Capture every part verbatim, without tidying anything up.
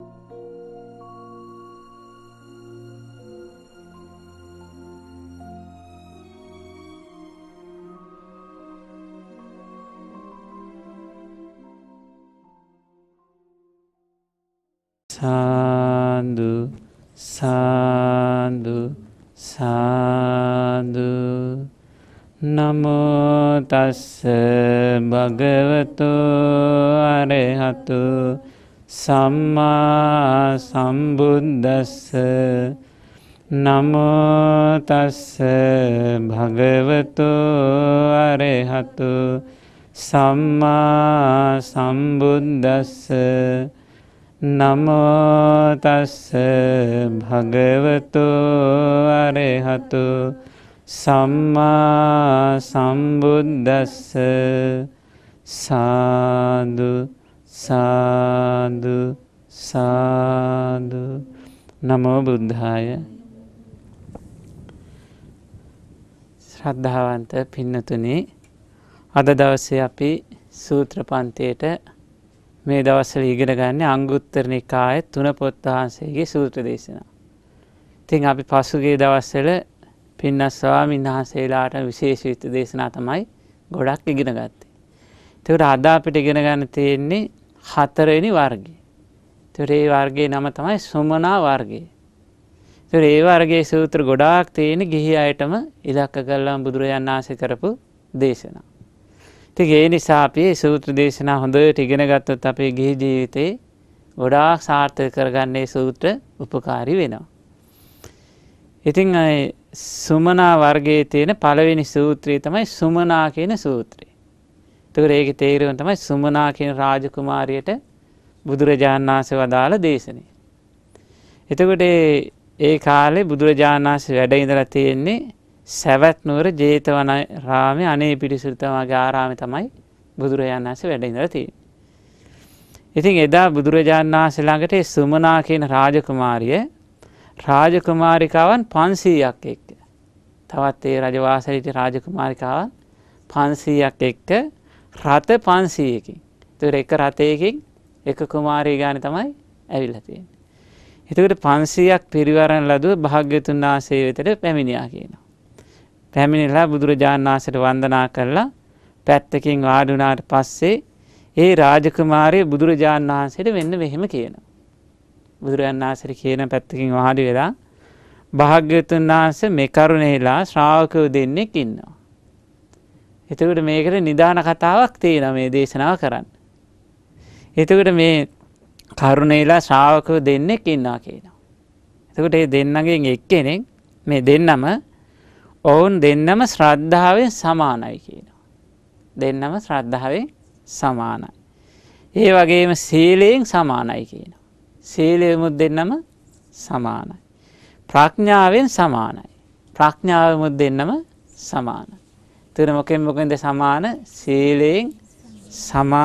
සාදු සාදු සාදු නමෝ තස්ස භගවතු අරහතු සම්මා සම්බුද්දස්ස නමෝ තස්ස භගවතු අරහතු සම්මා සම්බුද්දස්ස නමෝ තස්ස භගවතු අරහතු සම්මා සම්බුද්දස්ස සාදු සාදු සාදු නමෝ බුද්ධාය. ශ්‍රද්ධාවන්ත පින්නතුනි, අද දවසේ අපි සූත්‍ර පන්තියට මේ දවස්වල ඉගෙන ගන්න අංගුත්තර නිකායේ තුන පොත් වහන්සේගේ සූත්‍ර දේශනා. ඉතින් අපි පසුගිය දවස්වල පින්නස් ස්වාමීන් වහන්සේලාට විශේෂ විත් දේශනා තමයි ගොඩක් ඉගෙන ගත්තේ. ඒකට අද අපිට ඉගෙන ගන්න තියෙන්නේ හතරවෙනි වර්ගය. ඒකට ඒ වර්ගයේ නම තමයි සුමනා වර්ගය. ඒකට ඒ වර්ගයේ සූත්‍ර ගොඩාක් තියෙන්නේ ගිහි අයටම ඉලක්ක කරලා බුදුරජාණන් වහන්සේ කරපු දේශනා. ඉතින් ඒ නිසා අපි මේ සූත්‍ර දේශනා හොඳට ඉගෙන ගත්තොත් අපේ ගිහි ජීවිතේ ගොඩාක් සාර්ථක කරගන්න මේ සූත්‍ර උපකාරී වෙනවා. ඉතින් සුමනා වර්ගයේ තියෙන පළවෙනි සූත්‍රය තමයි සුමනා කියන සූත්‍රය. ඒතකොට ඒකේ තේරුම තමයි සුමනා කියන රාජකුමාරියට බුදුරජාණන් වහන්සේ වදාළ දේශනේ. එතකොට ඒ කාලේ බුදුරජාණන් වහන්සේ වැඩ ඉඳලා තියෙන්නේ සවැත් නුවර ජේතවනාරාමයේ අනේ පිරිසුදුතමගේ ආරාමයේ තමයි බුදුරජාණන් වහන්සේ වැඩ ඉඳලා තියෙන්නේ. ඉතින් එදා බුදුරජාණන් වහන්සේ ළඟට සුමනා කියන රාජකුමාරිය රාජකුමාරිකාවන් පන්සීයක් එක්ක තවත් ඒ රජවාසලේ රාජකුමාරිකාවන් පන්සීයක් එක්ක රථ පන්සීයකින්. ඒතර එක රථයකින් එක කුමාරිය ගානේ තමයි ඇවිල්ලා තියෙන්නේ. ඒතකොට පන්සීයක් පිරිවරන ලදුව භාග්‍යවතුන් වහන්සේ වෙතට පැමිණියා කියනවා. පැමිණිලා බුදුරජාණන් වහන්සේට වන්දනා කළා. පැත්තකින් වාඩි වුණාට පස්සේ ඒ රාජකුමාරිය බුදුරජාණන් වහන්සේට වෙන්න මෙහෙම කියනවා. බුදුරජාණන් වහන්සේ කියන පැත්තකින් වාඩි වෙලා භාග්‍යවතුන් වහන්සේ මේ කරුණේලා ශ්‍රාවකයෝ දෙන්නෙක් ඉන්නවා. එතකොට මේකට නිදාන කතාවක් තියෙනවා මේ දේශනාව කරන්න. එතකොට මේ කරුණේලා ශ්‍රාවකයෝ දෙන්නෙක් ඉන්නවා කියනවා. එතකොට මේ දෙන්නගෙන් එක්කෙනෙක් මේ දෙන්නම ඔවුන් දෙන්නම ශ්‍රද්ධාවෙන් සමානයි කියනවා. දෙන්නම ශ්‍රද්ධාවෙන් සමානයි. ඒ වගේම සීලයෙන් සමානයි කියනවා. සීලෙමුත් දෙන්නම සමානයි. ප්‍රඥාවෙන් සමානයි. ප්‍රඥාවෙමුත් දෙන්නම සමානයි. එතන මොකෙන් මොකෙන්ද සමාන? සීලයෙන් සමා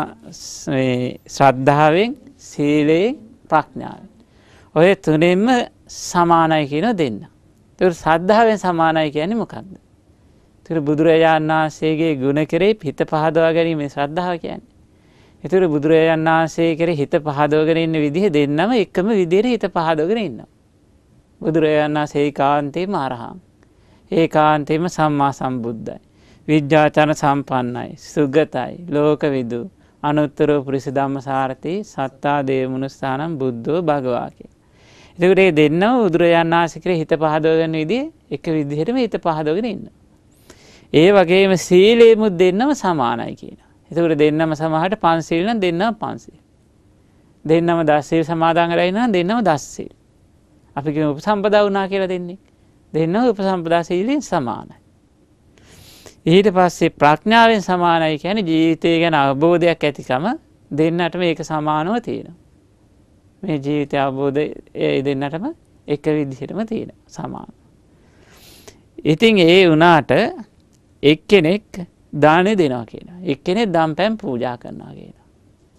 ශ්‍රද්ධාවෙන් සීලයෙන් ප්‍රඥාවෙන්. ඔය තුනෙන්ම සමානයි කියන දෙන්න. ඒක ශ්‍රද්ධාවෙන් සමානයි කියන්නේ මොකක්ද? ඒක බුදුරජාණන් වහන්සේගේ ගුණ කෙරෙහි හිත පහදවා ගැනීම ශ්‍රද්ධාව කියන්නේ. ඒතර බුදුරජාණන් වහන්සේ කෙරෙහි හිත පහදවගෙන ඉන්න විදිහ දෙන්නම එකම විදිහට හිත පහදවගෙන ඉන්නවා. බුදුරජාණන් වහන්සේ ඒකාන්තේම අරහං. ඒකාන්තේම සම්මා සම්බුද්ධයි. විද්‍යාචන සම්පන්නයි. සුගතයි. ලෝකවිදු. අනුත්තර පුරිස ධම්මසාරති සත්තා දේව මනුස්සානම් බුද්ධෝ භගවා කිය. එතකොට මේ දෙන්නම බුදුරජාණන් වහන්සේ කෙරෙහි හිත පහදවගෙන විදිහ එක විදිහටම හිත පහදවගෙන ඉන්නවා. ඒ වගේම සීලෙමුත් දෙන්නම සමානයි කියනවා. එතකොට දෙන්නම සමහරට පන්සිල් නම් දෙන්නම පන්සිල්. දෙන්නම දස සීල් සමාදන් කරලා ඉන්නවා දෙන්නම දස සීල්. අපි කියන උපසම්පදා වුණා කියලා දෙන්නේ. දෙන්නම උපසම්පදා සීලෙන් සමානයි. ඊට පස්සේ ප්‍රඥාවෙන් සමානයි කියන්නේ ජීවිතය ගැන අවබෝධයක් ඇතිකම දෙන්නටම ඒක සමානව තියෙනවා. මේ ජීවිතය අවබෝධය ඒ දෙන්නටම එක විදිහටම තියෙනවා සමාන. ඉතින් ඒ වුණාට එක්කෙනෙක් දානෙ දෙනවා කියනවා. එක්කෙනෙක් දම්පැන් පූජා කරනවා කියනවා.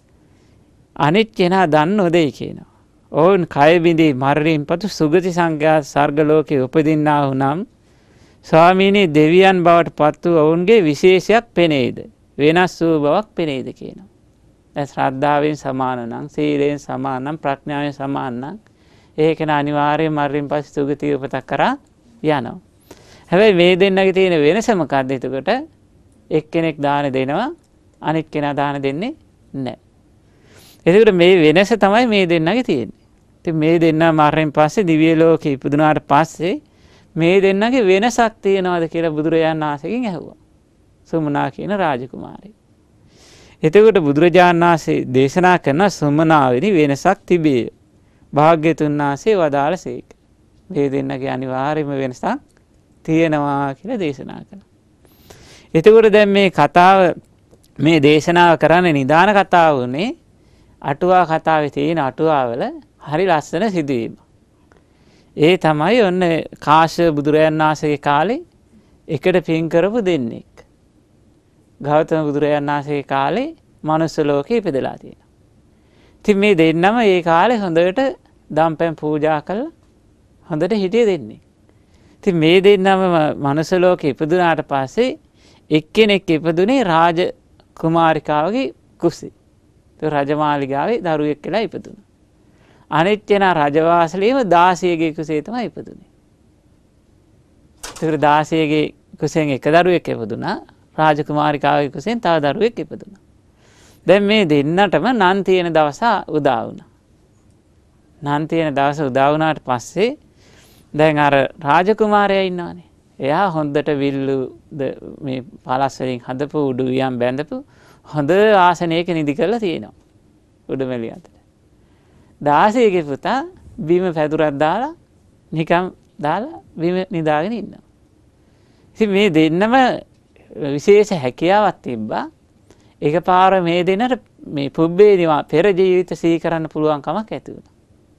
අනිත් කෙනා දන් නොදෙයි කියනවා. ඔවුන් කය බිඳී මරණින් පසු සුගති සංඝයා සර්ග ලෝකේ උපදින්නා වුනම් ස්වාමීනි දෙවියන් බවට පත් වූ ඔවුන්ගේ විශේෂයක් පෙනේද? වෙනස් වූ බවක් පෙනේද කියනවා. දැන් ශ්‍රද්ධාවෙන් සමාන නම්, සීලයෙන් සමාන නම්, ප්‍රඥාවෙන් සමාන නම් ඒක න අනිවාර්යයෙන් මරණයෙන් පස්සේ සුගතිය උපතක් කරා යනවා. හැබැයි මේ දෙන්නගේ තියෙන වෙනස මොකක්ද? එතකොට එක්කෙනෙක් දාන දෙනවා, අනිත් කෙනා දාන දෙන්නේ නැහැ. එතකොට මේ වෙනස තමයි මේ දෙන්නගේ තියෙන්නේ. ඉතින් මේ දෙන්න මරණයෙන් පස්සේ දිව්‍ය ලෝකෙ ඉපදුනාට පස්සේ මේ දෙන්නගේ වෙනසක් තියනවාද කියලා බුදුරජාණන් වහන්සේගෙන් ඇහුවා. සුමනා කියන රාජකුමාරී. එතකොට බුදුරජාණන් වහන්සේ දේශනා කරන සුමනාවෙනි වෙනසක් තිබේ. භාග්‍යතුන් වහන්සේ වදාළසේක. මේ දෙන්නගේ අනිවාර්යම වෙනසක් තියෙනවා කියලා දේශනා කළා. එතකොට දැන් මේ කතාව මේ දේශනාව කරන්නේ නිදාන කතාව උනේ අටුවා කතාවේ තියෙන අටුවාවල හරි ලස්සන සිදුවීම. ඒ තමයි ඔන්න කාශ්‍යප බුදුරජාණන් වහන්සේගේ කාලේ එකට පින් කරපු දෙන්නෙක්. ගෞතම බුදුරජාණන් වහන්සේගේ කාලේ මනුස්ස ලෝකේ ඉපදලා තියෙනවා. ඉතින් මේ දෙන්නම ඒ කාලේ හොඳට දම්පැන් පූජා කළා හොඳට හිටිය දෙන්නේ. ඉතින් මේ දෙන්නම මනුස්ස ලෝකේ ඉපදුනාට පස්සේ එක්කෙනෙක් ඉපදුනේ රාජ කුමාරිකාවගේ කුසේ. ඒ රජමාලිගාවේ දරුවෙක් කියලා ඉපදුණා. අනිත් කෙනා රජවාසලේම දාසියගේ කුසේ තමයි ඉපදුනේ. ඒතර දාසියගේ කුසෙන් එක දරුවෙක් ඉපදුනා. රාජකුමාරිකාවගේ කුසෙන් තව දරුවෙක් ඉපදුනා. දැන් මේ දෙන්නටම නන් තියෙන දවස උදා වුණා. නන් තියෙන දවස උදා වුණාට පස්සේ දැන් අර රාජකුමාරයා ඉන්නවනේ. එයා හොඳට විල්ලු මේ පළස් වලින් හදපු උඩු වියන් බැඳපු හොඳ ආසනයක නිදි කරලා තියෙනවා. උඩුමැලි අතට. දාසියගේ පුතා බිම පැදුරක් දාලා නිකම් දාලා බිම නිදාගෙන ඉන්නවා. ඉතින් මේ දෙන්නම විශේෂ හැකියාවක් තිබ්බා. එකපාර මේ දෙන්නට මේ පුබ්බේ නිවා පෙර ජීවිත සිහි කරන්න පුළුවන් කමක් ඇති වුණා.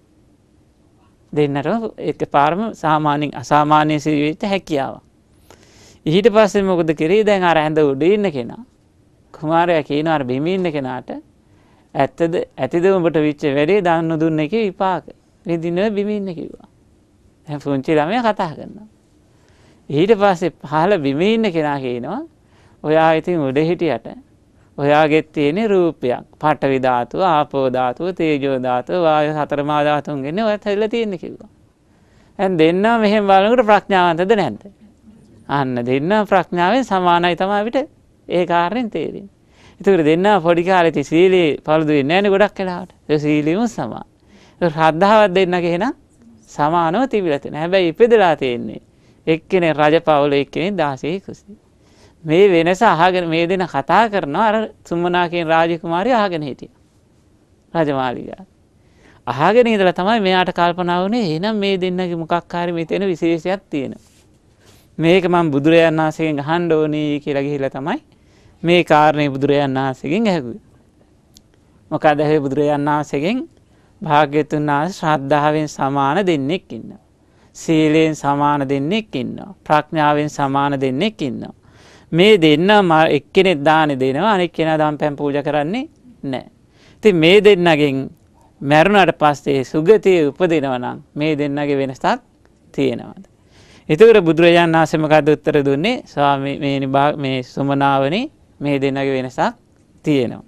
දෙන්නටම එකපාරම සාමාන්‍යයෙන් අසාමාන්‍ය ජීවිත හැකියාවක්. ඊට පස්සේ මොකද කරේ? දැන් අර ඇඳ උඩ ඉන්න කෙනා කුමාරයා කියනවා අර බිම ඉන්න කෙනාට ඇත්තද ඇතිද උඹට විච්ච වැඩේ දන් නොදුන්න එකේ විපාක. මේ දිනේ බිම ඉන්න කිව්වා. දැන් පුංචි ළමයා කතා කරනවා. ඊට පස්සේ පහළ බිම ඉන්න කෙනා කියනවා ඔයා ඉතින් උඩ හිටියට ඔයාගෙත් තියෙන රූපයක්. පඨවි ධාතුව, ආපෝ ධාතුව, තේජෝ ධාතුව, වායු හතර මහා ධාතුන්ගෙන් ඔයත් හැදලා තියෙන්නේ කිව්වා. දැන් දෙන්නා මෙහෙම බලනකොට ප්‍රඥාවන්තද නැද්ද? අන්න දෙන්නා ප්‍රඥාවෙන් සමානයි තමයි අපිට ඒ කාරණෙන් තේරෙන්නේ. ඒතකොට දෙන්නා පොඩි කාලේ ති සීලේ පළුදු වෙන්නේ නැහැනේ ගොඩක් වෙලාවට. ඒ සීලෙම සමාන. ඒක ශ්‍රද්ධාවක් දෙන්නගේ එහෙනම් සමානව තිබිලා තියෙනවා. හැබැයි ඉපදලා තියෙන්නේ එක්කෙනෙක් රජපෞලේ එක්කෙනෙක් දාසියෙක් කුසේ. මේ වෙනස අහගෙන මේ දෙන කතා කරනවා අර සුමනා කියන රාජකුමාරිය අහගෙන හිටියා. රජමාලිගාව. අහගෙන ඉඳලා තමයි මෙයාට කල්පනා වුණේ එහෙනම් මේ දෙන්නගේ මොකක් හරි මෙතන විශේෂයක් තියෙනවා. මේක මම බුදුරජාණන් වහන්සේගෙන් අහන්න ඕනේ කියලා ගිහිල්ලා තමයි මේ කාරණේ බුදුරජාණන් වහන්සේගෙන් ඇහුවේ. මොකද ඒ බුදුරජාණන් වහන්සේගෙන් භාග්‍යතුන් වහන්සේ ශ්‍රද්ධාවෙන් සමාන දෙන්නෙක් ඉන්නවා. සීලයෙන් සමාන දෙන්නෙක් ඉන්නවා. ප්‍රඥාවෙන් සමාන දෙන්නෙක් ඉන්නවා. මේ දෙන්න එක්කෙනෙක් දාන දෙනවා අනෙක් කෙනා දම්පැන් පූජා කරන්නේ නැහැ. ඉතින් මේ දෙන්නගෙන් මරුණාට පස්සේ සුගතියේ උපදිනවා නම් මේ දෙන්නගේ වෙනසක් තියෙනවද? එතකොට බුදුරජාණන් වහන්සේ මොකද උත්තර දුන්නේ? ස්වාමී මේ මේ සුමනාවනි මේ දෙන්නගේ වෙනසක් තියෙනවා.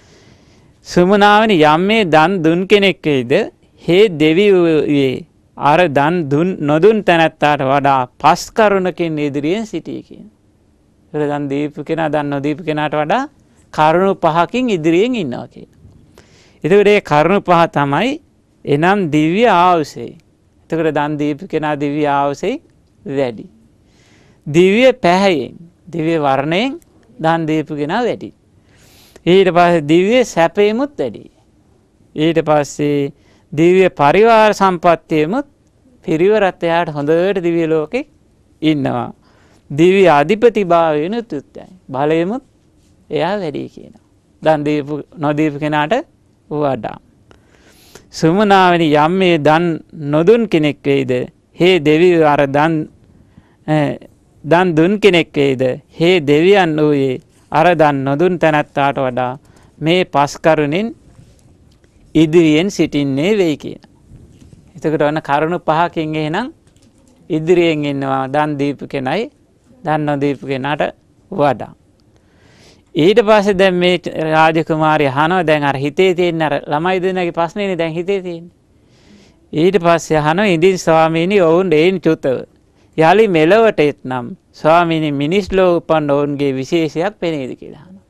සුමනාවනි යම් මේ දන් දුන් කෙනෙක් වේද හේ දෙවියෝ අර දන් දුන් නොදුන් තැනැත්තාට වඩා පස් කරුණකින් ඉදිරියෙන් සිටී කියන. ඒක දන් දීපු කෙනා දන් නොදීපු කෙනාට වඩා කරුණු පහකින් ඉදිරියෙන් ඉන්නවා කියන. එතකොට මේ කරුණු පහ තමයි එනම් දිව්‍ය ආයුෂය. එතකොට දන් දීපු කෙනා දිව්‍ය ආයුෂය වැඩි. දිව්‍ය පැහැයෙන්, දිව්‍ය වර්ණයෙන් දන් දීපු කෙනා වැඩි. ඊට පස්සේ දිව්‍ය සැපේමුත් වැඩි. ඊට පස්සේ දිව්‍ය පරිවාර සම්පත්තියමුත් පිරිවරත් එයාට හොඳට දිව්‍ය ලෝකේ ඉන්නවා. දිව්‍ය අධිපති භාවයෙන්ුත් උත්යි. බලයෙමුත් එයා වැඩි කියනවා. දන් දීපු නොදීපු කෙනාට වඩා. සුමනාවනි යම් මේ දන් නොදුන් කෙනෙක් වේද හේ දෙවියෝ අර දන් දන් දුන් කෙනෙක් වේද හේ දෙවියන් වූයේ අර දන් නොදුන් තැනැත්තාට වඩා මේ පස් කරුණෙන් ඉදිරියෙන් සිටින්නේ වෙයි කියන. එතකොට ඔන්න කරුණු පහකින් එහෙනම් ඉදිරියෙන් ඉන්නවා දන් දීපු කෙනයි දන් නොදීපු කෙනාට වඩා. ඊට පස්සේ දැන් මේ රාජකුමාරිය අහනවා දැන් අර හිතේ තියෙන අර ළමයි දෙන්නගේ ප්‍රශ්නේනේ දැන් හිතේ තියෙන්නේ. ඊට පස්සේ අහනවා ඉදින් ස්වාමීනි ඔවුන් දෙයින් චුතව. යලි මෙලවට එත්නම් ස්වාමීනි මිනිස් ලෝ උපන් ඔවුන්ගේ විශේෂයක් පෙනේද කියලා අහනවා.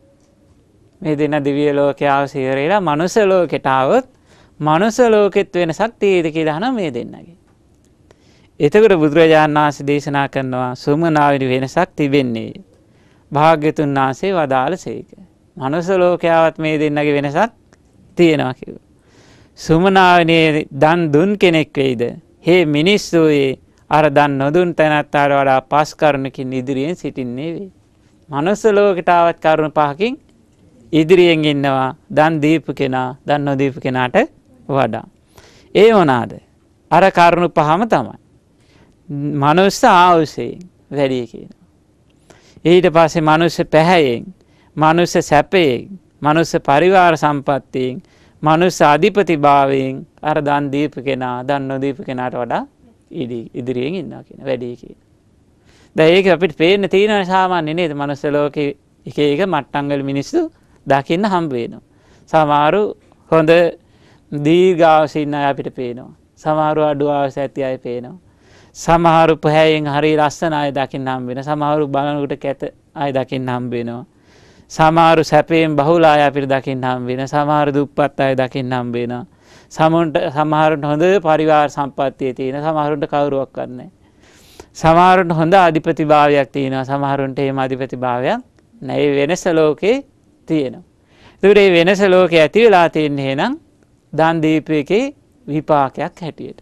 මේ දෙන දිව්‍ය ලෝකයේ ආවසිරේලා මනුස්ස ලෝකයට આવොත් මනුස්ස ලෝකෙත් වෙනසක් තියෙද කියලා අහනවා මේ දෙන්නගේ. එතකොට බුදුරජාණන් වහන්සේ දේශනා කරනවා සුමනාවිනි වෙනසක් තිබෙන්නේ. භාග්‍යතුන් වහන්සේ වදාළසේක. මනුස්ස ලෝකයාවත් මේ දෙන්නගේ වෙනසක් තියෙනවා කිව්වා. සුමනාවිනේ දන් දුන් කෙනෙක් වෙයිද? හේ මිනිස්සුයේ අර දන් නොදුන් තැනැත්තාට වඩා පස් කරුණකින් ඉදිරියෙන් සිටින්නේ වෙයි. මනුස්ස ලෝකයට ආවත් කරුණ පහකින් ඉදිරියෙන් ඉන්නවා දන් දීපු කෙනා දන් නොදීපු කෙනාට වඩා. ඒ මොනවාද? අර කරුණ පහම තමයි. මනුස්ස ආයුෂයෙන් වැඩි කියනවා. ඊට පස්සේ මනුස්ස පැහැයෙන්, මනුස්ස සැපයෙන්, මනුස්ස පරිවාර සම්පත්තියෙන්, මනුස්ස අධිපති භාවයෙන් අර දන් දීපු කෙනා දන් නොදීපු කෙනාට වඩා ඉදිරියෙන් ඉන්නවා කියන වැඩි කියන. දැන් ඒක අපිට පේන්න තියෙන සාමාන්‍ය නේද? මනුස්ස ලෝකේ එක එක මට්ටම් වල මිනිස්සු දකින්න හම්බ වෙනවා. සමහරු හොඳ දීර්ඝායුෂ ඉන්න අය අපිට පේනවා. සමහරු අඩු ආයුෂ ඇති අය පේනවා. සමහරු පහයෙන් හරි ලස්සන අය දකින්න හම්බ වෙනවා. සමහරු බලනකොට කැත අය දකින්න හම්බ වෙනවා. සමහරු සැපයෙන් බහුල අය අපිට දකින්න හම්බ වෙනවා. සමහරු දුප්පත් අය දකින්න හම්බ වෙනවා. සමහරුන්ට සමහරුන්ට හොඳ පරිවාර සම්පත්තිය තියෙනවා. සමහරුන්ට කවුරුවක් නැහැ. සමහරුන්ට හොඳ අධිපති භාවයක් තියෙනවා. සමහරුන්ට එහෙම අධිපති භාවයක් නැහැ. මේ වෙනස ලෝකේ තියෙනවා. ඒකට මේ වෙනස ලෝකේ ඇති වෙලා තියෙන්නේ එහෙනම් දන් දීපු එකේ විපාකයක් හැටියට.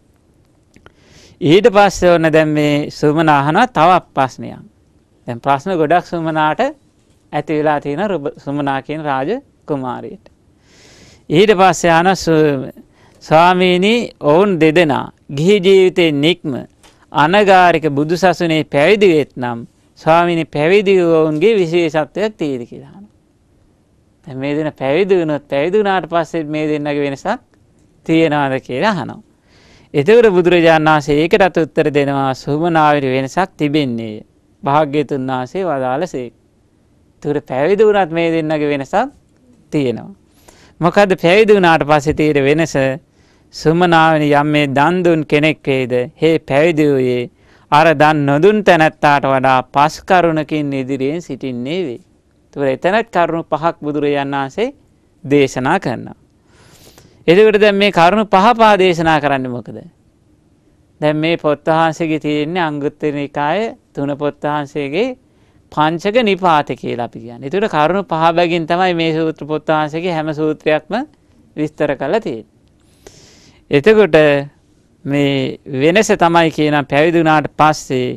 ඊට පස්සේ ඔන්න දැන් මේ සුමන අහනවා තවත් ප්‍රශ්නයක්. දැන් ප්‍රශ්න ගොඩක් සුමනාට ඇති වෙලා තියෙන සුමනා කියන රාජ කුමාරියට. ඊට පස්සේ අහන ස්වාමීනි ඔවුන් දෙදෙනා ගිහි ජීවිතේ නික්ම අනගාരിക බුදුසසුනේ පැවිදි වෙත්නම් ස්වාමීනි පැවිදි වුණගේ විශේෂත්වයක් තියෙද කියලා අහනවා. දැන් මේ දෙන පැවිදි වුණොත් පැවිදි වුණාට පස්සේ මේ දෙන්නගේ වෙනසක් තියෙනවද කියලා අහනවා. එතකොට බුදුරජාණන් වහන්සේ ඒකටත් උත්තර දෙනවා සුමනාවිනි වෙනසක් තිබෙන්නේ. භාග්‍යතුන් වහන්සේ වදාළසේක. ඒතකොට පැවිදි වුණත් මේ දෙන්නගේ වෙනසක් තියෙනවා. මොකද්ද පැවිදි වුණාට පස්සේ තියෙන වෙනස? සුමනාවිනි යම් මේ දන් දුන් කෙනෙක් වේද හේ පැවිදි වූයේ අර දන් නොදුන් තැනැත්තාට වඩා පස් කරුණකින් ඉදිරියෙන් සිටින්නේ වේ. ඒතකොට එතනත් කරුණු පහක් බුදුරජාණන් වහන්සේ දේශනා කරනවා. එතකොට දැන් මේ කරුණු පහ පහ දේශනා කරන්නේ මොකද? දැන් මේ පොත් වහන්සේගේ තියෙන්නේ අංගුත්තර නිකායේ තුන පොත් වහන්සේගේ පංචක නිපාත කියලා අපි කියන්නේ. ඒතකොට කරුණු පහ බැගින් තමයි මේ සූත්‍ර පොත් වහන්සේගේ හැම සූත්‍රයක්ම විස්තර කරලා තියෙන්නේ. එතකොට මේ වෙනස තමයි කියන පැවිදි වුණාට පස්සේ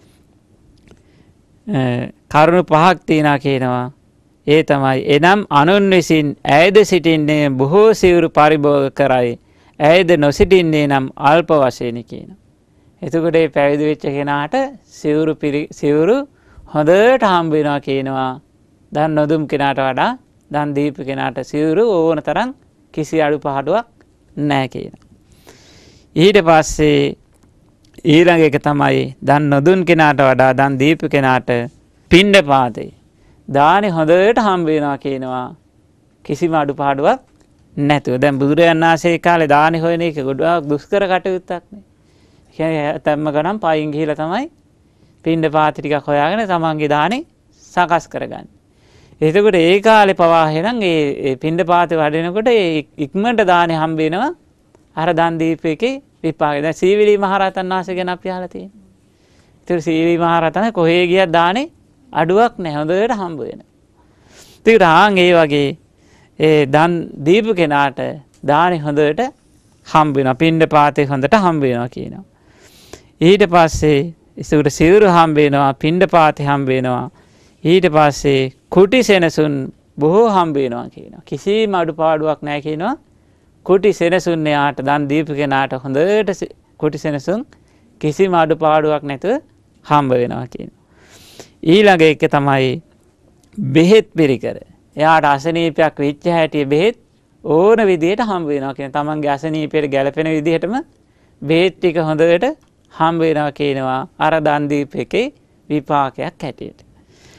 කරුණු පහක් තියෙනවා කියනවා. ඒ තමයි එනම් අනුන් විසින් ඇයද සිටින්නේ බොහෝ සිවුරු පරිභෝග කරයි. ඇයද නොසිටින්නේ නම් අල්ප වශයෙන් කියනවා. එතකොට මේ පැවිදි වෙච්ච කෙනාට සිවුරු සිවුරු හොඳට හම්බ වෙනවා කියනවා. දන් නොදුම් කෙනාට වඩා දන් දීපු කෙනාට සිවුරු ඕන තරම් කිසි අඩුපාඩුවක් නැහැ කියනවා. ඊට පස්සේ ඊළඟ එක තමයි දන් නොදුන් කෙනාට වඩා දන් දීපු කෙනාට පිණ්ඩපාතේ දානි හොඳට හම්බ වෙනවා කියනවා. කිසිම අඩුපාඩුවක් නැතුව. දැන් බුදුරජාණන් වහන්සේ කාලේ දානි හොයන එක ගොඩාක් දුෂ්කර කටයුත්තක් නේ. කියන්නේ තැම්ම ගණන් පයින් ගිහිලා තමයි පිණ්ඩපාත ටිකක් හොයාගෙන තමන්ගේ දානි සකස් කරගන්නේ. එතකොට ඒ කාලේ පවා එහෙනම් ඒ පිණ්ඩපාතේ වඩිනකොට ඉක්මනට දානි හම්බ වෙනවා. අර දන් දීපු එකේ විපාකය. දැන් සීවිලි මහරහතන් වහන්සේ ගැන අපි අහලා තියෙනවා. ඒතර සීවිලි මහරහතන් කොහේ ගියත් දානේ අඩුවක් නැහැ. හොඳට හම්බ වෙනවා. ඒකට ආන් ඒ වගේ ඒ දන් දීපු කෙනාට දානේ හොඳට හම්බ වෙනවා. පිණ්ඩපාතේ හොඳට හම්බ වෙනවා කියනවා. ඊට පස්සේ ඒකට සිවුරු හම්බ වෙනවා, පිණ්ඩපාතේ හම්බ වෙනවා. ඊට පස්සේ කුටි සෙනසුන් බොහෝ හම්බ වෙනවා කියනවා. කිසිම අඩුපාඩුවක් නැහැ කියනවා. කුටි සෙනසුන් යාට දන් දීපු කෙනාට හොඳට කුටි සෙනසුන් කිසිම අඩුපාඩුවක් නැතුව හම්බ වෙනවා කියනවා. ඊළඟ එක තමයි බෙහෙත් පිළිකර. එයාට අසනීපයක් වෙච්ච හැටි බෙහෙත් ඕන විදිහට හම්බ වෙනවා කියන තමන්ගේ අසනීපයට ගැලපෙන විදිහටම බෙහෙත් ටික හොඳට හම්බ වෙනවා කියනවා. අර දන් දීපු එකේ විපාකයක් හැටියට.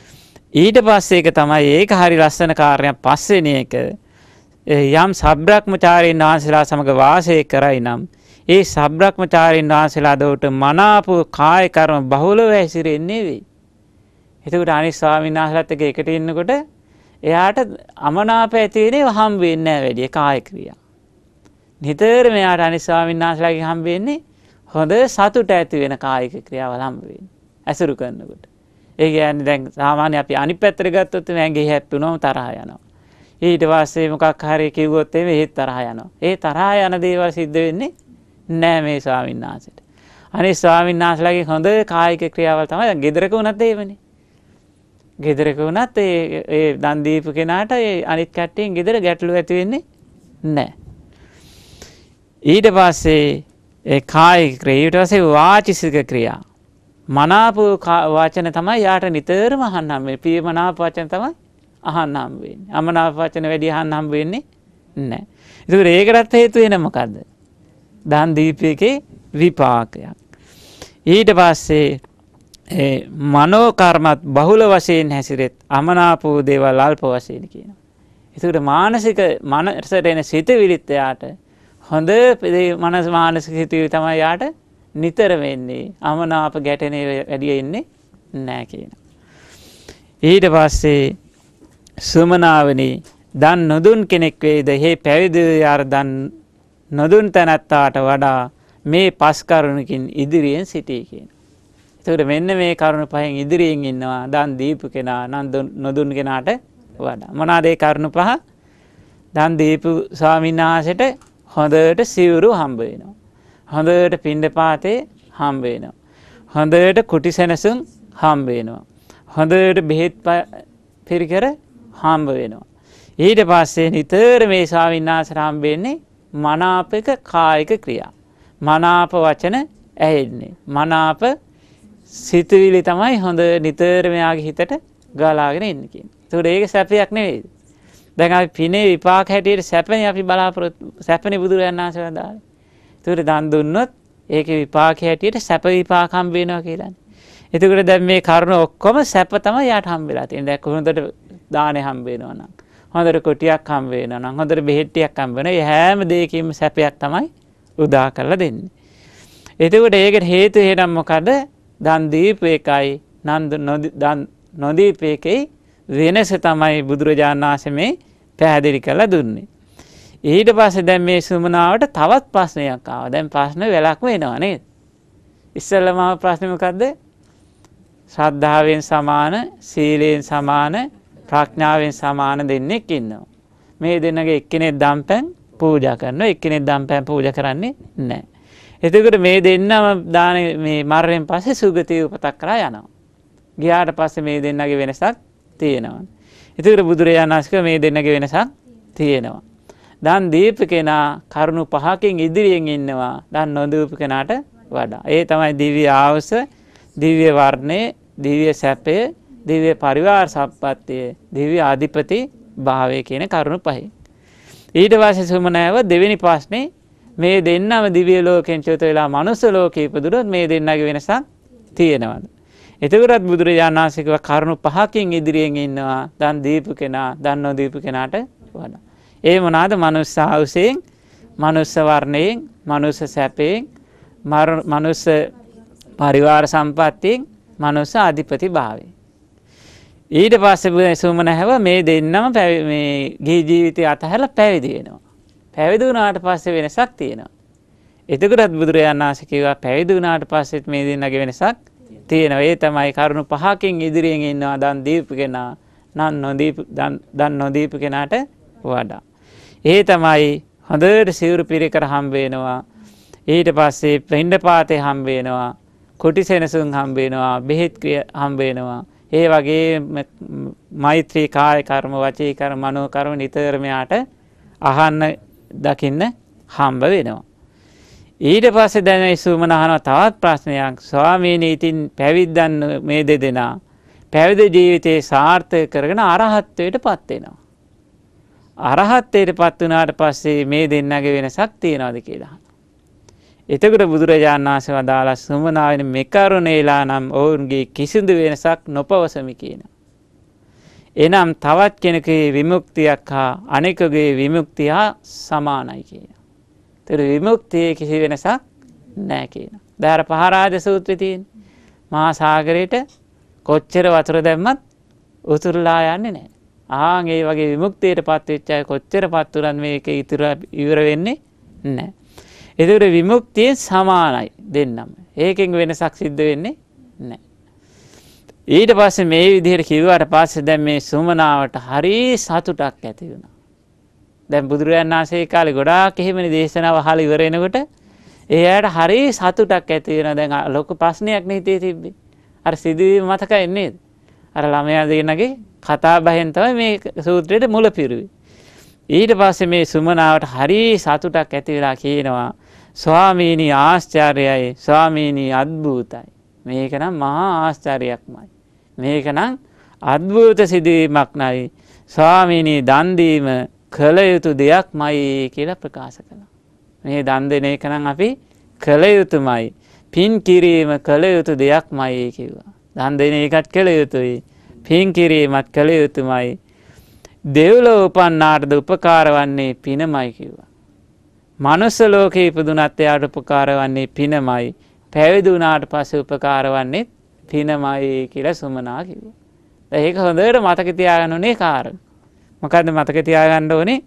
ඊට පස්සේ එක තමයි ඒක හරි ලස්සන කාර්යයක් පස්වෙනි එක යම් සබ්‍රක්‍මචාරීන් වහන්සේලා සමග වාසය කරයි නම් ඒ සබ්‍රක්‍මචාරීන් වහන්සේලා දොට මනාප කාය කර්ම බහුලව හැසිරෙන්නේ වෙයි. එතකොට අනිත් ස්වාමීන් වහන්සේලාත් එක්ක එකට ඉන්නකොට එයාට අමනාප ඇති වෙන්නේ හම් වෙන්නේ නැහැ වැඩි කාය ක්‍රියා. නිතරම එයාට අනිත් ස්වාමීන් වහන්සේලාගෙන් හම් වෙන්නේ හොඳ සතුට ඇති වෙන කායික ක්‍රියාවල් හම් වෙන්නේ. ඇසුරු කරනකොට. ඒ කියන්නේ දැන් සාමාන්‍ය අපි අනිත් පැත්තට ගත්තොත් මෑන්ගේ හැප්පුනොම තරහ යනවා. ඊට පස්සේ මොකක් හරි කිව්වොත් එමේ ඒත් තරහ යනවා. ඒ තරහ යන දේවල් සිද්ධ වෙන්නේ නෑ මේ ස්වාමීන් වහන්සේට. අනිත් ස්වාමීන් වහන්සේලාගේ හොඳ කායික ක්‍රියාවල් තමයි දැන් ගෙදරක වුණත් එහෙමනේ. ගෙදරක වුණත් ඒ ඒ දන් දීපු කෙනාට ඒ අනිත් කට්ටියෙන් ගෙදර ගැටලු ඇති වෙන්නේ නෑ. ඊට පස්සේ ඒ කායික ක්‍රියා ඊට පස්සේ වාචික ක්‍රියා මනාප වචන තමයි යාට නිතරම අහන්න හම්බ වෙන්නේ. ප්‍රියමනාප වචන තමයි අහන්න හම්බ වෙන්නේ. අමනාප වචන වැඩි අහන්න හම්බ වෙන්නේ නැහැ. ඒක ඒකටත් හේතු වෙන මොකද්ද? දන් දීපේකේ විපාකයක්. ඊට පස්සේ ඒ මනෝ කර්මත් බහුල වශයෙන් හැසිරෙත් අමනාප වූ දේවල් අල්ප වශයෙන් කියනවා. ඒකට මානසික මනසට එන සිතවිලිත් යාට හොඳ මනස මානසික සිතවිලි තමයි යාට නිතර වෙන්නේ. අමනාප ගැටෙනේ වැඩි ඉන්නේ නැහැ කියනවා. ඊට පස්සේ සුමනාවනි දන් නොදුන් කෙනෙක් වේද හේ පැවිදි යාර දන් නොදුන් තැනැත්තාට වඩා මේ පස් කරුණකින් ඉදිරියෙන් සිටී කියනවා. ඒකට මෙන්න මේ කරුණ පහෙන් ඉදිරියෙන් ඉන්නවා දන් දීපු කෙනා නම් නොදුන් කෙනාට වඩා. මොනවාද ඒ කරුණ පහ? දන් දීපු ස්වාමීන් වහන්සේට හොඳට සිවුරු හම්බ වෙනවා. හොඳට පිණ්ඩපාතේ හම්බ වෙනවා. හොඳට කුටි සෙනසුන් හම්බ වෙනවා. හොඳට බෙහෙත් පිරිකර හම්බ වෙනවා. ඊට පස්සේ නිතර මේ ස්වාමීන් වහන්සේට හම්බ වෙන්නේ මනාපක කායික ක්‍රියා. මනාප වචන ඇහෙන්නේ. මනාප සිතුවිලි තමයි හොඳ නිතර මෙයාගේ හිතට ගලාගෙන ඉන්නේ කියන්නේ. ඒකට ඒක සැපයක් නෙවෙයි. දැන් අපි පිනේ විපාක හැටියට සැපනේ අපි බලාපොරොත්තු සැපනේ බුදුරජාණන් වහන්සේ වදාළේ. ඒකට දන් දුන්නොත් ඒකේ විපාක හැටියට සැප විපාක හම්බ වෙනවා කියලානේ. එතකොට දැන් මේ කරුණ ඔක්කොම සැප තමයි යාට හම්බ වෙලා තියෙන්නේ. දැන් කොහොමද දානේ හම්බ වෙනවා නම් හොඳට කොටියක් හම්බ වෙනවා නම් හොඳට බෙහෙත් ටිකක් හම්බ වෙනවා. මේ හැම දෙයකින්ම සැපයක් තමයි උදා කරලා දෙන්නේ. එතකොට ඒකට හේතුව එහෙනම් මොකද? දන් දීපු එකයි දන් නොදීපු එකයි වෙනස තමයි බුදුරජාණන් වහන්සේ මේ පැහැදිලි කරලා දුන්නේ. ඊට පස්සේ දැන් මේ සුමනාවට තවත් ප්‍රශ්නයක් ආවා. දැන් ප්‍රශ්න වෙලක් වෙනවා නේද? ඉස්සෙල්ලාම ආව ප්‍රශ්නේ මොකද්ද? ශ්‍රද්ධාවෙන් සමාන, සීලයෙන් සමාන, ප්‍රඥාවෙන් සමාන දෙන්නෙක් ඉන්නවා. මේ දෙන්නගේ එක්කෙනෙක් දම්පැන් පූජා කරනවා, එක්කෙනෙක් දම්පැන් පූජා කරන්නේ නැහැ. එතකොට මේ දෙන්නම දාන මේ මරණයෙන් පස්සේ සුගතිය උපතක් කරා යනවා. ගියාට පස්සේ මේ දෙන්නගේ වෙනසක් තියෙනවා. එතකොට බුදුරජාණන් වහන්සේ මේ දෙන්නගේ වෙනසක් තියෙනවා. දන් දීපු කෙනා කරුණු පහකින් ඉදිරියෙන් ඉන්නවා දන් නොදීපු කෙනාට වඩා. ඒ තමයි දිව්‍ය ආවස, දිව්‍ය වර්ණය, දිව්‍ය සැපය, දිව්‍ය පරිවාර සම්පත්තිය, දිව්‍ය අධිපති භාවය කියන කරුණු පහයි. ඊට පස්සේ සුමනාව දෙවෙනි ප්‍රශ්නේ මේ දෙන්නම දිව්‍ය ලෝකෙන් චුත වෙලා මනුස්ස ලෝකෙ ඉපදුනොත් මේ දෙන්නගේ වෙනසක් තියෙනවද? එතකොටත් බුදුරජාණන් වහන්සේ කිව්වා කරුණු පහකින් ඉදිරියෙන් ඉන්නවා දන් දීපු කෙනා දන් නොදීපු කෙනාට වඩා. ඒ මොනවාද? මනුස්ස ආවුසයෙන්, මනුස්ස වර්ණයෙන්, මනුස්ස සැපයෙන්, මනුස්ස පරිවාර සම්පත්තියෙන්, මනුස්ස අධිපති භාවයෙන්. ඊට පස්සේ සුමනහව මේ දෙන්නම මේ ගිහි ජීවිතය අතහැරලා පැවිදි වෙනවා. පැවිදි වුණාට පස්සේ වෙනසක් තියෙනවා. එතකොටත් බුදුරජාණන් වහන්සේ කිව්වා පැවිදි වුණාට පස්සෙත් මේ දෙන්නගේ වෙනසක් තියෙනවා. ඒ තමයි කරුණු පහකින් ඉදිරියෙන් ඉන්නවා දන් දීපු කෙනා නම් නොදීපු දන් නොදීපු කෙනාට වඩා. ඒ තමයි හොඳට සිවුරු පිරිකර හම්බ වෙනවා. ඊට පස්සේ පිණ්ඩපාතේ හම්බ වෙනවා. කුටි සෙනසුන් හම්බ වෙනවා. බෙහෙත් හම්බ වෙනවා. ඒ වගේ මෛත්‍රී කාය කර්ම, වචී කර්ම, මනෝ කර්ම නිතරම යාට අහන්න දකින්න හම්බ වෙනවා. ඊට පස්සේ දැන් මේ සුමන අහනවා තවත් ප්‍රශ්නයක්. ස්වාමීනි ඉතින් පැවිද්දන් මේ දෙදෙනා පැවිදි ජීවිතේ සාර්ථක කරගෙන අරහත්ත්වයට පත් වෙනවා. අරහත්ත්වයට පත් වුණාට පස්සේ මේ දෙන්නගේ වෙනසක් තියනවාද කියලා අහනවා. එතකොට බුදුරජාණන් වහන්සේ වදාළා සුමනාවෙනි මේ කරුණේලා නම් ඔවුන්ගේ කිසිදු වෙනසක් නොපවසමි කියනවා. එනම් තවත් කෙනෙකුගේ විමුක්තියක් හා අනෙකුගේ විමුක්තිය හා සමානයි කියනවා. ඒතර විමුක්තියේ කිසි වෙනසක් නැහැ කියනවා. දැන් අර පහරාජ සූත්‍රයේ තියෙන මහා සාගරයට කොච්චර වතුර දැම්මත් උතුරලා යන්නේ නැහැ. ආන් ඒ වගේ විමුක්තියටපත් වෙච්ච අය කොච්චරපත් උනත් මේක ඉතුරු ඉවර වෙන්නේ නැහැ. ඒතර විමුක්තිය සමානයි දෙන්නම. ඒකෙන් වෙනසක් සිද්ධ වෙන්නේ නැහැ. ඊට පස්සේ මේ විදිහට කිව්වට පස්සේ දැන් මේ සුමනාවට හරි සතුටක් ඇති වුණා. දැන් බුදුරජාණන් වහන්සේ කාලේ ගොඩාක් එහෙමනේ දේශනාව අහලා ඉවර වෙනකොට ඒ ඇයට හරි සතුටක් ඇති වෙනවා. දැන් ලොකු ප්‍රශ්නයක් නේ හිතේ තිබ්බේ. අර සිදුවීම මතකයි නේද? අර ළමයා දෙන්නගේ කතා බහෙන් තමයි මේ සූත්‍රයේ මුල පිරුවේ. ඊට පස්සේ මේ සුමනාවට හරි සතුටක් ඇති වෙලා කියනවා ස්වාමීනි ආශ්චර්යයි ස්වාමීනි අద్භූතයි. මේක නම් මහා ආශ්චර්යයක්මයි. මේක නම් අద్භූත සිදුවීමක් නයි. ස්වාමීනි දන් දීම කළ යුතු දෙයක්මයි කියලා ප්‍රකාශ කළා. මේ දන් දෙන එක නම් අපි කළ යුතුමයි. පින් කිරීම කළ යුතු දෙයක්මයි කිව්වා. දන් දෙන එකත් කළ යුතුයි. පින් කිරීමත් කළ යුතුමයි. දෙව්ලොව උපන්නාටද උපකාර වන්නේ පිනමයි කිව්වා. මනුස්ස ලෝකේ ඉපදුනත් එයාට උපකාර වන්නේ පිනමයි. පැවිදි වුණාට පස්සේ උපකාර වන්නේ පිනමයි කියලා සුමනා කිව්වා. ඒක හොඳට මතක තියාගන්න ඕනේ කාරණා. මොකද්ද මතක තියාගන්න ඕනේ?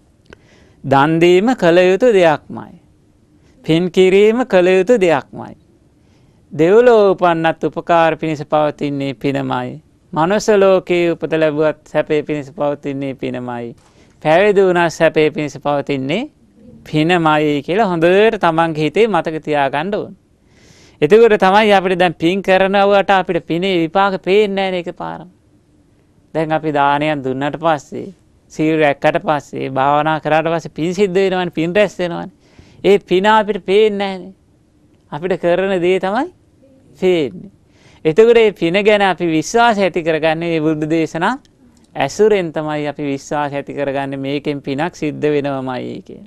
දන් දීම කළ යුතු දෙයක්මයි. පින් කිරීම කළ යුතු දෙයක්මයි. දෙව්ලොව උපන්නත් උපකාර පිණිස පවතින්නේ පිනමයි. මනුස්ස ලෝකේ උපත ලැබුවත් සැපේ පිණිස පවතින්නේ පිනමයි. පැවිදි වුණත් සැපේ පිණිස පවතින්නේ පිනමයි කියලා හොඳට තමන්ගේ හිතේ මතක තියාගන්න ඕනේ. එතකොට තමයි අපිට දැන් පින් කරනවට අපිට පිනේ විපාක පේන්නේ නැහැ නේද පාරම. දැන් අපි දානයක් දුන්නාට පස්සේ සීල රැක්කට පස්සේ භාවනා කරාට පස්සේ පින් සිද්ධ වෙනවනේ පින් රැස් වෙනවනේ. ඒ පින අපිට පේන්නේ නැහනේ. අපිට කරන දේ තමයි පේන්නේ. එතකොට මේ පින ගැන අපි විශ්වාසය ඇති කරගන්නේ මේ බුද්ධ දේශනා ඇසුරෙන් තමයි අපි විශ්වාසය ඇති කරගන්නේ මේකෙන් පිනක් සිද්ධ වෙනවමයි කියන.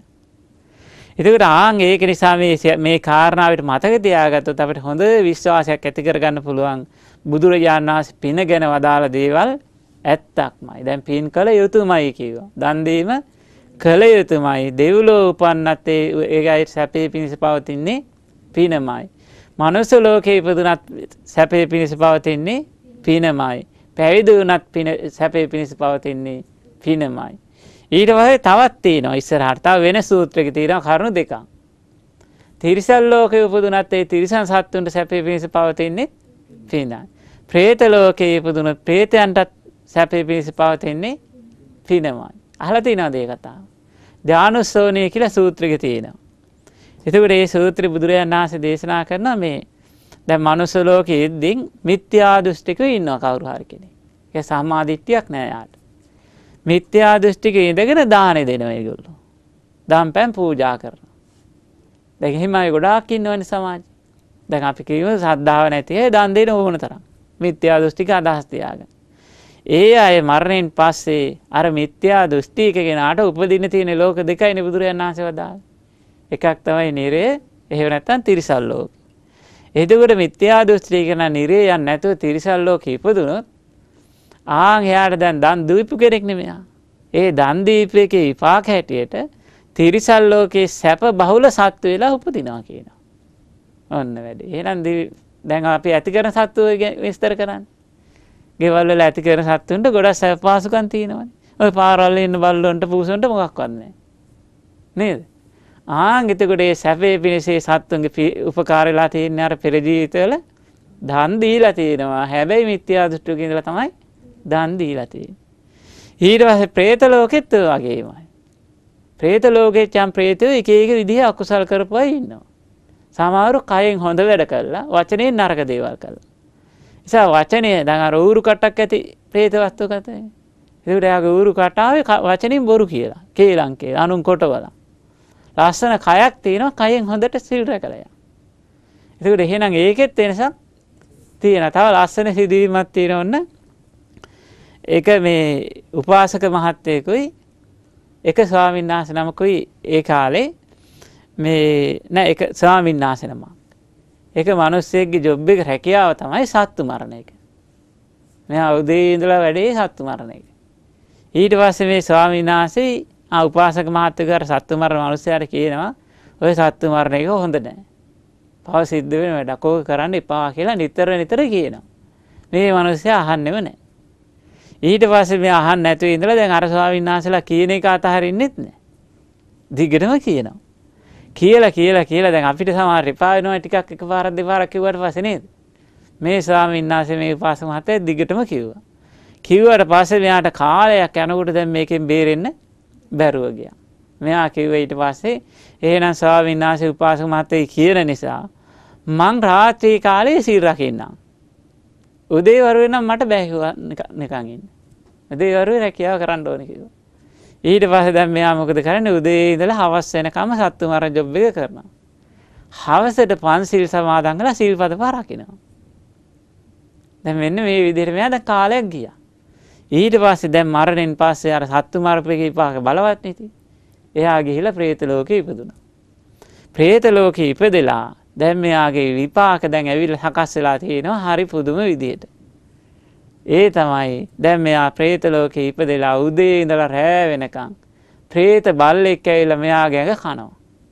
එතකොට ආන් ඒක නිසා මේ මේ කාරණාවට මතක තියාගත්තොත් අපිට හොඳ විශ්වාසයක් ඇති කරගන්න පුළුවන් බුදුරජාණන් වහන්සේ පින ගැන වදාළ දේවල් ඇත්තක්මයි. දැන් පින් කළ යුතුමයි කිව්වා. දන් දීම කළ යුතුමයි. දෙව්ලොව උපන්නත් ඒගයි සැපේ පිණිස පවතින්නේ පිනමයි. මනුස්ස ලෝකේ ඉපදුනත් සැපේ පිණිස පවතින්නේ පිනමයි. පැවිදි වුණත් පින සැපේ පිණිස පවතින්නේ පිනමයි. ඊට පස්සේ තවත් තියෙනවා ඉස්සරහට තව වෙන සූත්‍රයක තියෙනවා කරුණු දෙකක්. තිරිසන් ලෝකේ උපදුනත් ඒ තිරිසන් සත්තුන්ට සැපේ පිණිස පවතින්නේ පිනයි. പ്രേත ලෝකේ ඉපදුනත් പ്രേතයන්ටත් සැපේ පිණිස පවතින්නේ පිනමයි. අහලා තියෙනවද මේ කතාව? ධානුස්සෝණිය කියලා සූත්‍රයක තියෙනවා. එතකොට මේ සූත්‍රය බුදුරජාණන් වහන්සේ දේශනා කරනවා මේ දැන් මනුස්ස ලෝකයේ ඉඳින් මිත්‍යා දෘෂ්ටිකව ඉන්නවා කවුරු හරි කෙනෙක්. ඒක සම්මා දිට්ඨියක් නෑ යාට. මිත්‍යා දෘෂ්ටිකේ ඉඳගෙන දානෙ දෙනවා ඒගොල්ලෝ. දාම්පැන් පූජා කරනවා. දැන් එහෙම අය ගොඩාක් ඉන්නවනේ සමාජේ. දැන් අපි කියමු ශ්‍රද්ධාව නැති අය දන් දෙන ඕන තරම්. මිත්‍යා දෘෂ්ටික අදහස් තියාගෙන. ඒ අය මරණයෙන් පස්සේ අර මිත්‍යා දෘෂ්ටික කෙනාට උපදින්න තියෙන ලෝක දෙකයිනේ බුදුරජාණන් වහන්සේ වදාළේ. එකක් තමයි නිරය, එහෙම නැත්නම් තිරිසන් ලෝක. එතකොට මිත්‍යා දෘෂ්ටික කෙනා නිරය යන්නේ නැතුව තිරිසන් ලෝකෙ ඉපදුනොත් ආන් එයාට දැන් දන් දීපු කෙනෙක් නෙමෙයි. ඒ දන් දීපු එකේ විපාක හැටියට තිරිසන් ලෝකේ සැප බහුල සත්තු වෙලා උපදිනවා කියනවා. ඔන්න වැඩි. එහෙනම් දැන් අපි ඇති කරන සත්තු විස්තර කරන්නේ. ගෙවල් වල ඇති කරන සත්තුන්ට ගොඩක් සැප පහසුකම් තියෙනවානේ. ඔය පාරවල් ඉන්න බල්ලොන්ට පූසොන්ට මොකක්වත් නැහැ. නේද? ආන් එතකොට ඒ සැපේ පිණිසේ සත්තුන්ගේ උපකාර වෙලා තියෙන අර පෙර ජීවිතවල දන් දීලා තියෙනවා. හැබැයි මිත්‍යා දෘෂ්ටික ඉඳලා තමයි දන් දීලා තියෙන්නේ. ඊට පස්සේ പ്രേත ලෝකෙත් ඔය වගේමයි. പ്രേත ලෝකෙත් යම් പ്രേතයෝ එක එක විදිහ අකුසල් කරපුවා ඉන්නවා. සමහරව කයෙන් හොඳ වැඩ කළා, වචනේ නරක දේවල් කළා. නිසා වචනේ දැන් අර ඌරු කටක් ඇති പ്രേත වස්තු කතේ. ඒකට යාගේ ඌරු කටාවේ වචනින් බොරු කියලා. කේලම් කියලා අනුන් කොටවලා. ලස්සන කයක් තියෙනවා, කයෙන් හොඳට සිල් රැකලා යනවා. ඒකට එහෙනම් ඒකෙත් වෙනසක් තියෙනවා. තව ලස්සන සිදුවීමක් තියෙනවන්න. ඒක මේ උපාසක මහත්තයෙකුයි එක ස්වාමීන් වහන්සේ නමකුයි ඒ කාලේ මේ නෑ එක ස්වාමීන් වහන්සේ නමක්. එක මිනිස්සෙක්ගේ ජොබ් එක රැකියාව තමයි සත්තු මරණ එක. මෙයා උදේ ඉඳලා වැඩේ සත්තු මරණ එක. ඊට පස්සේ මේ ස්වාමීන් වහන්සේ ආ උපාසක මහත්තයාට සත්තු මරන මිනිස්සයාට කියනවා ඔය සත්තු මරණ එක හොඳ නැහැ. පව සිද්ධ වෙන වැඩක්. ඕක කරන්න එපා කියලා නිතර නිතර කියනවා. මේ මිනිස්සයා අහන්නෙම නැහැ. ඊට පස්සේ මේ අහන්න නැතුව ඉඳලා දැන් අර ස්වාමීන් වහන්සේලා කියන එක අතහරින්නෙත් නැහැ. දිගටම කියනවා. කියලා කියලා කියලා දැන් අපිට සමහර එපා වෙනවා ටිකක් එකපාරක් දෙපාරක් කිව්වට පස්සේ නේද? මේ ස්වාමීන් වහන්සේ මේ උපාසක මහත්තයා දිගටම කිව්වා. කිව්වට පස්සේ මෙයාට කාලයක් යනකොට දැන් මේකෙන් බේරෙන්න බැරුව ගියා. මෙයා කිව්වා ඊට පස්සේ එහෙනම් ස්වාමීන් වහන්සේ උපාසක මහත්තයා කියන නිසා මං රාත්‍රී කාලේ සීල් රකින්නම්. උදේ වරුවේ නම් මට බෑ කිව්වා නිකන් ඉන්න. උදේ වරුවේ රැකියාව කරන්න ඕනේ කිව්වා. ඊට පස්සේ දැන් මෙයා මොකද කරන්නේ? උදේ ඉඳලා හවස වෙනකම් සත්තු මරන ජොබ් එක කරනවා. හවසට පන්සිල් සමාදන් කරලා සීල්පද පහ රකින්නවා. දැන් මෙන්න මේ විදිහට මෙයා දැන් කාලයක් ගියා. ඊට පස්සේ දැන් මරණයෙන් පස්සේ අර සත්තු මරපේක විපාක බලවත් නෙති. එයා ගිහිලා പ്രേත ලෝකේ ඉපදුනා. പ്രേත ලෝකේ ඉපදෙලා දැන් මෙයාගේ විපාක දැන් ඇවිල්ලා සකස් වෙලා තියෙනවා හරි පුදුම විදියට. ඒ තමයි දැන් මෙයා പ്രേත ලෝකේ ඉපදෙලා උදේ ඉඳලා රෑ වෙනකන් പ്രേත බල්ලෙක් ඇවිල්ලා මෙයාගේ ඇඟ කනවා.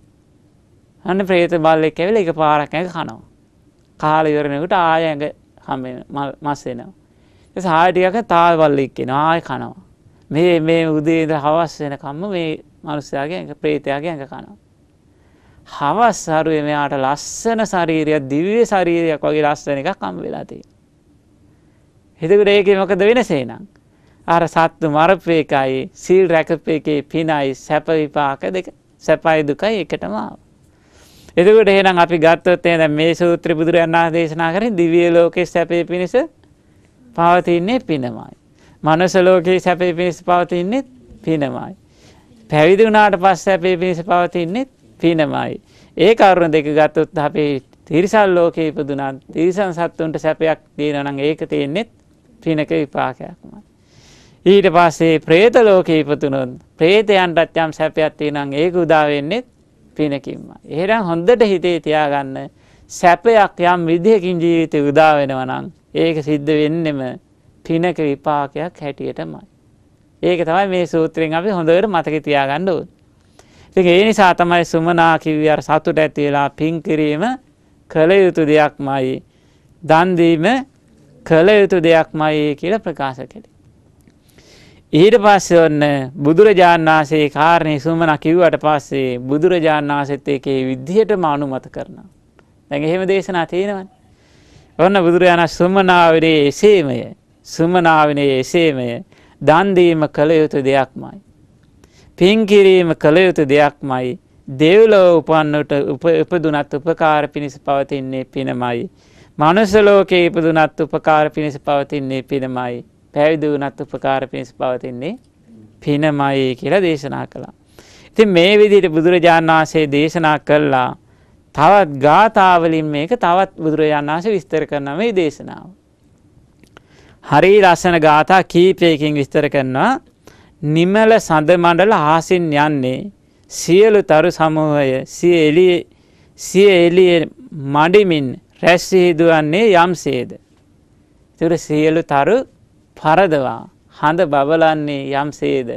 අන්න പ്രേත බල්ලෙක් ඇවිල්ලා එකපාරක් ඇඟ කනවා. කාලය ඉවරනකොට ආය ඇඟ හැම මස් වෙනවා. ඒ ආය ටිකක තාල් බල්ලෙක් එනවා ආය කනවා. මේ මේ උදේ ඉඳලා හවස වෙනකම්ම මේ මිනිස්යාගේ ඇඟ പ്രേතයාගේ ඇඟ කනවා. හවස් හරුවේ මෙයාට ලස්සන ශරීරයක් දිව්‍ය ශරීරයක් වගේ ලස්සන එකක් හම්බ වෙලා තියෙනවා. එතකොට ඒකේ මොකද වෙනසේ නම් අර සත්තු මරපේකයි සීල් රැකපේකේ පිනයි සැප විපාක දෙක සැපයි දුකයි එකටම ආවා. එතකොට එහෙනම් අපි ගත්තොත් එහෙනම් මේ සූත්‍රය බුදුරජාණන් වහන්සේ දේශනා කරන්නේ දිව්‍ය ලෝකයේ සැපේ පිණිස පවතින්නේ පිනමයි. මනුෂ්‍ය ලෝකයේ සැපේ පිණිස පවතින්නේ පිනමයි. පැවිදි වුණාට පස්සේ සැපේ පිණිස පවතින්නේ පිනමයි. ඒ කරුණ දෙක ගත්තොත් අපේ තිරිසන් ලෝකේ ඉපදුනා තිරිසන් සත්තුන්ට සැපයක් තියෙනවා නම් ඒක තියෙන්නේ පිනක විපාකයක්මයි. ඊට පස්සේ പ്രേත ලෝකේ ඉපදුනොත් പ്രേතයන්ටත් යම් සැපයක් තියෙනවා නම් ඒක උදා වෙන්නේ පිනකින්මයි. එහෙනම් හොඳට හිතේ තියාගන්න සැපයක් යම් විදිහකින් ජීවිතේ උදා වෙනවා නම් ඒක සිද්ධ වෙන්නෙම පිනක විපාකයක් හැටියටමයි. ඒක තමයි මේ සූත්‍රයෙන් අපි හොඳට මතක තියාගන්න ඕනේ. ඉතින් ඒ නිසා තමයි සුමනා කිව්වේ අර සතුට ඇති වෙලා පින් කිරීම කළ යුතු දෙයක්මයි. දන් දීම කළ යුතු දෙයක්මයි කියලා ප්‍රකාශ කළේ. ඊට පස්සේ ඔන්න බුදුරජාණන් වහන්සේ කාරණේ සුමනා කිව්වට පස්සේ බුදුරජාණන් වහන්සේත් ඒකේ විදිහටම අනුමත කරනවා. දැන් එහෙම දේශනා තියෙනවනේ. ඔන්න බුදුරජාණන් සුමනාවනේ එසේමය. සුමනාවනේ එසේමය. දන් දීම කළ යුතු දෙයක්මයි. පින් කිරීම කළ යුතු දෙයක්මයි. දෙව්ලොව උපන්නට උපදුනත් උපකාර පිණිස පවතින්නේ පිනමයි. මනුෂ්‍ය ලෝකේ ඉපදුනත් උපකාර පිණිස පවතින්නේ පිනමයි. පැවිදි වුණත් උපකාර පිණිස පවතින්නේ පිනමයි කියලා දේශනා කළා. ඉතින් මේ විදිහට බුදුරජාණන් වහන්සේ දේශනා කළා. තවත් ගාථාවලින් මේක තවත් බුදුරජාණන් වහන්සේ විස්තර කරනවා මේ දේශනාව. හරි ලස්සන ගාථා කීපයකින් විස්තර කරනවා. නිමල සඳ මණ්ඩල ආසින් යන්නේ සියලු තරු සමූහය සිය එළිය සිය එළිය මඩිමින් රැස් සිදුවන්නේ යම්සේද. ඒතර සියලු තරු පරදවා හඳ බබලන්නේ යම්සේද.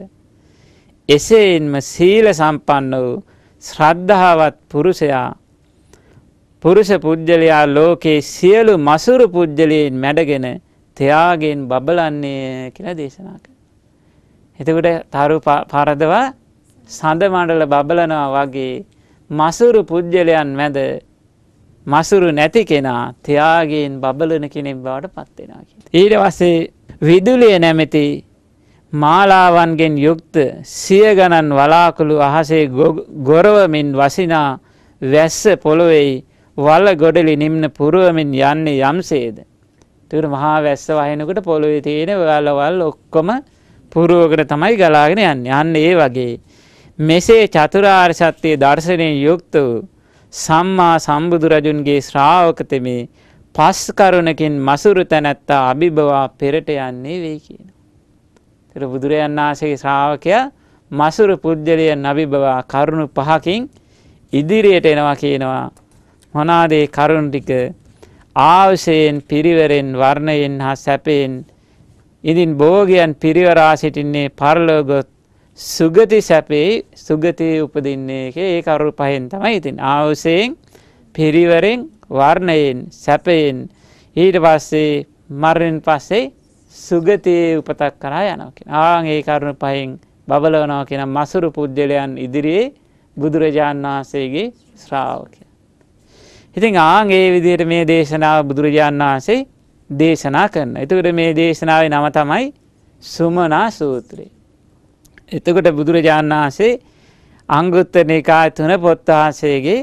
එසේන්ම සීල සම්පන්න වූ ශ්‍රද්ධාවත් පුරුෂයා පුරුෂ පුජ්‍යලයා ලෝකේ සියලු මසුරු පුජ්‍යලයන් මැඩගෙන ත්‍යාගයෙන් බබලන්නේ කියලා දේශනා කළා. එතකොට තරු පරදවා සඳ මණ්ඩල බබලනවා වගේ මසුරු පුජ්‍යලයන් මැද මසුරු නැති කෙනා ත්‍යාගයෙන් බබලන කෙනෙක් බවට පත් වෙනවා කියලා. ඊට පස්සේ විදුලිය නැමැති මාලාවන්ගෙන් යුක්ත සිය ගණන් වලාකුළු අහසේ ගොරවමින් වසිනා වැස්ස පොළොවේ වල ගොඩලි නිම්න පුරවමින් යන්නේ යම්සේද. ඒතර මහා වැස්ස වහිනකොට පොළොවේ තියෙන වලවල් ඔක්කොම පුරවගෙන තමයි ගලාගෙන යන්නේ. අන්න ඒ වගේ මෙසේ චතුරාර්ය සත්‍ය දර්ශනයෙන් යුක්ත වූ සම්මා සම්බුදුරජුන්ගේ ශ්‍රාවක තෙමේ පස් කරුණකින් මසුරු තැනැත්තා අභිභවා පෙරට යන්නේ වෙයි කියනවා. ඒතර බුදුරජාණන් වහන්සේගේ ශ්‍රාවකයා මසුරු පුජ්‍යලයන් අභිභවා කරුණු පහකින් ඉදිරියට එනවා කියනවා. මොනවාද ඒ කරුණු ටික? ආවශයෙන්, පිරිවරෙන්, වර්ණයෙන් හා සැපයෙන් ඉදින් භෝගයන් පිරිවරා සිටින්නේ පරලෝක සුගති සැපේ සුගතියේ උපදින්නේ ඒ කරුණු පහෙන් තමයි ඉතින් ආවුසයෙන් පිරිවරෙන් වර්ණයෙන් සැපයෙන් ඊට පස්සේ මරණයෙන් පස්සේ සුගතියේ උපතක් කරා යනවා කියන. ආන් ඒ කරුණු පහෙන් බබලවනවා කියන මසුරු පුජ්‍යලයන් ඉදිරියේ බුදුරජාණන් වහන්සේගේ ශ්‍රාවකයන්. ඉතින් ආන් ඒ විදිහට මේ දේශනාව බුදුරජාණන් වහන්සේ දේශනා කරනවා. එතකොට මේ දේශනාවේ නම තමයි සුමනා සූත්‍රය. එතකොට බුදුරජාණන් වහන්සේ අංගුත්තර නිකාය තුන පොත් වහන්සේගේ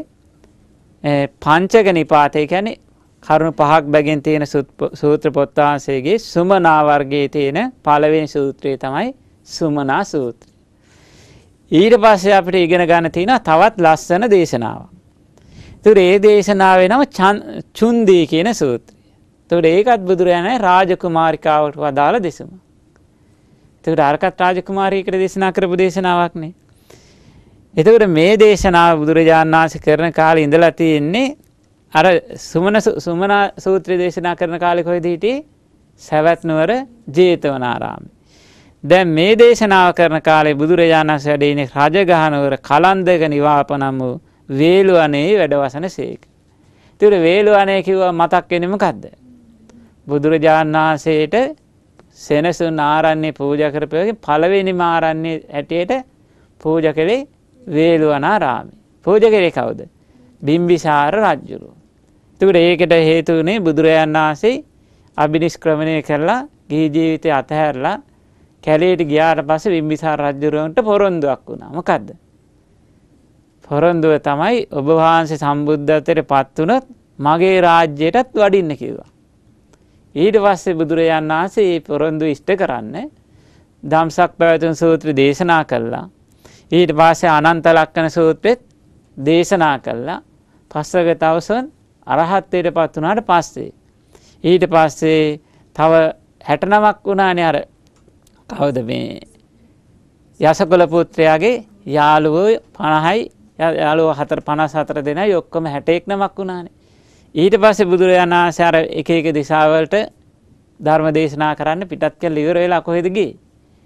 පංචක නිපාතේ කියන්නේ කරුණු පහක් බැගින් තියෙන සූත්‍ර පොත් වහන්සේගේ සුමනා වර්ගයේ තියෙන පළවෙනි සූත්‍රය තමයි සුමනා සූත්‍රය. ඊට පස්සේ අපිට ඉගෙන ගන්න තියෙනවා තවත් ලස්සන දේශනාවක්. ඒතර ඒ දේශනාවේ නම චුන්දී කියන සූත්‍රය. ඒතර ඒකත් බුදුරජාණන් රාජකුමාරිකාවට වදාළ දෙසම. ඒතර අරකට රාජකුමාරියකට දේශනා කරපු දේශනාවක් නේ. එතකොට මේ දේශනාව බුදුරජාණන් වහන්සේ කරන කාලේ ඉඳලා තියෙන්නේ අර සුමන සුමනා සූත්‍රය දේශනා කරන කාලේ කොහෙද හිටියේ? සවැත් නුවර ජේතවනාරාමේ. දැන් මේ දේශනාව කරන කාලේ බුදුරජාණන් වහන්සේ වැඩ ඉන්නේ රජගහ නුවර කලන්දක නිවාප නම් වූ වේළුවනේ වැඩවසන සේක. ඒතකොට වේළුවනේ කිව්වා මතක් වෙන්නේ මොකද්ද? බුදුරජාණන් වහන්සේට සෙනසුන් ආරණ්‍ය පූජා කරපුවාගේ පළවෙනිම ආරණ්‍ය හැටියට පූජා කළේ වේළුවනාරාමේ. පූජා කළේ කවුද? බිම්බිසාර රජුරු. ඒකට ඒකට හේතු වුණේ බුදුරජාණන් වහන්සේ අභිනිෂ්ක්‍රමණය කරලා ගිහි ජීවිතය අතහැරලා කැලේට ගියාට පස්සේ බිම්බිසාර රජුරන්ට පොරොන්දුවක් වුණා. මොකද්ද? පොරොන්දුව තමයි ඔබ වහන්සේ සම්බුද්ධත්වයට පත් වුණොත් මගේ රාජ්‍යයටත් වඩින්න කිව්වා. ඊට පස්සේ බුදුරජාණන් වහන්සේ මේ පොරොන්දුව ඉෂ්ට කරන්න ධම්සක් පැවතුම් සූත්‍ර දේශනා කළා. ඊට පස්සේ අනන්ත ලක්ෂණ සූත්‍රෙත් දේශනා කළා. පස්වග තවසන් අරහත්ත්වයට පත් වුණාට පස්සේ ඊට පස්සේ තව හැට නමක් වුණානේ අර කවුද මේ යසකුල පුත්‍රයාගේ යාළුවෝ පනහයි යාළුවෝ හතර පනස් හතර දෙනයි ඔක්කොම හැට එක නමක් වුණානේ. ඊට පස්සේ බුදුරජාණන් වහන්සේ අර එක එක දිශාවලට ධර්ම දේශනා කරන්න පිටත් කියලා ඉවර වෙලා කොහෙද ගියේ?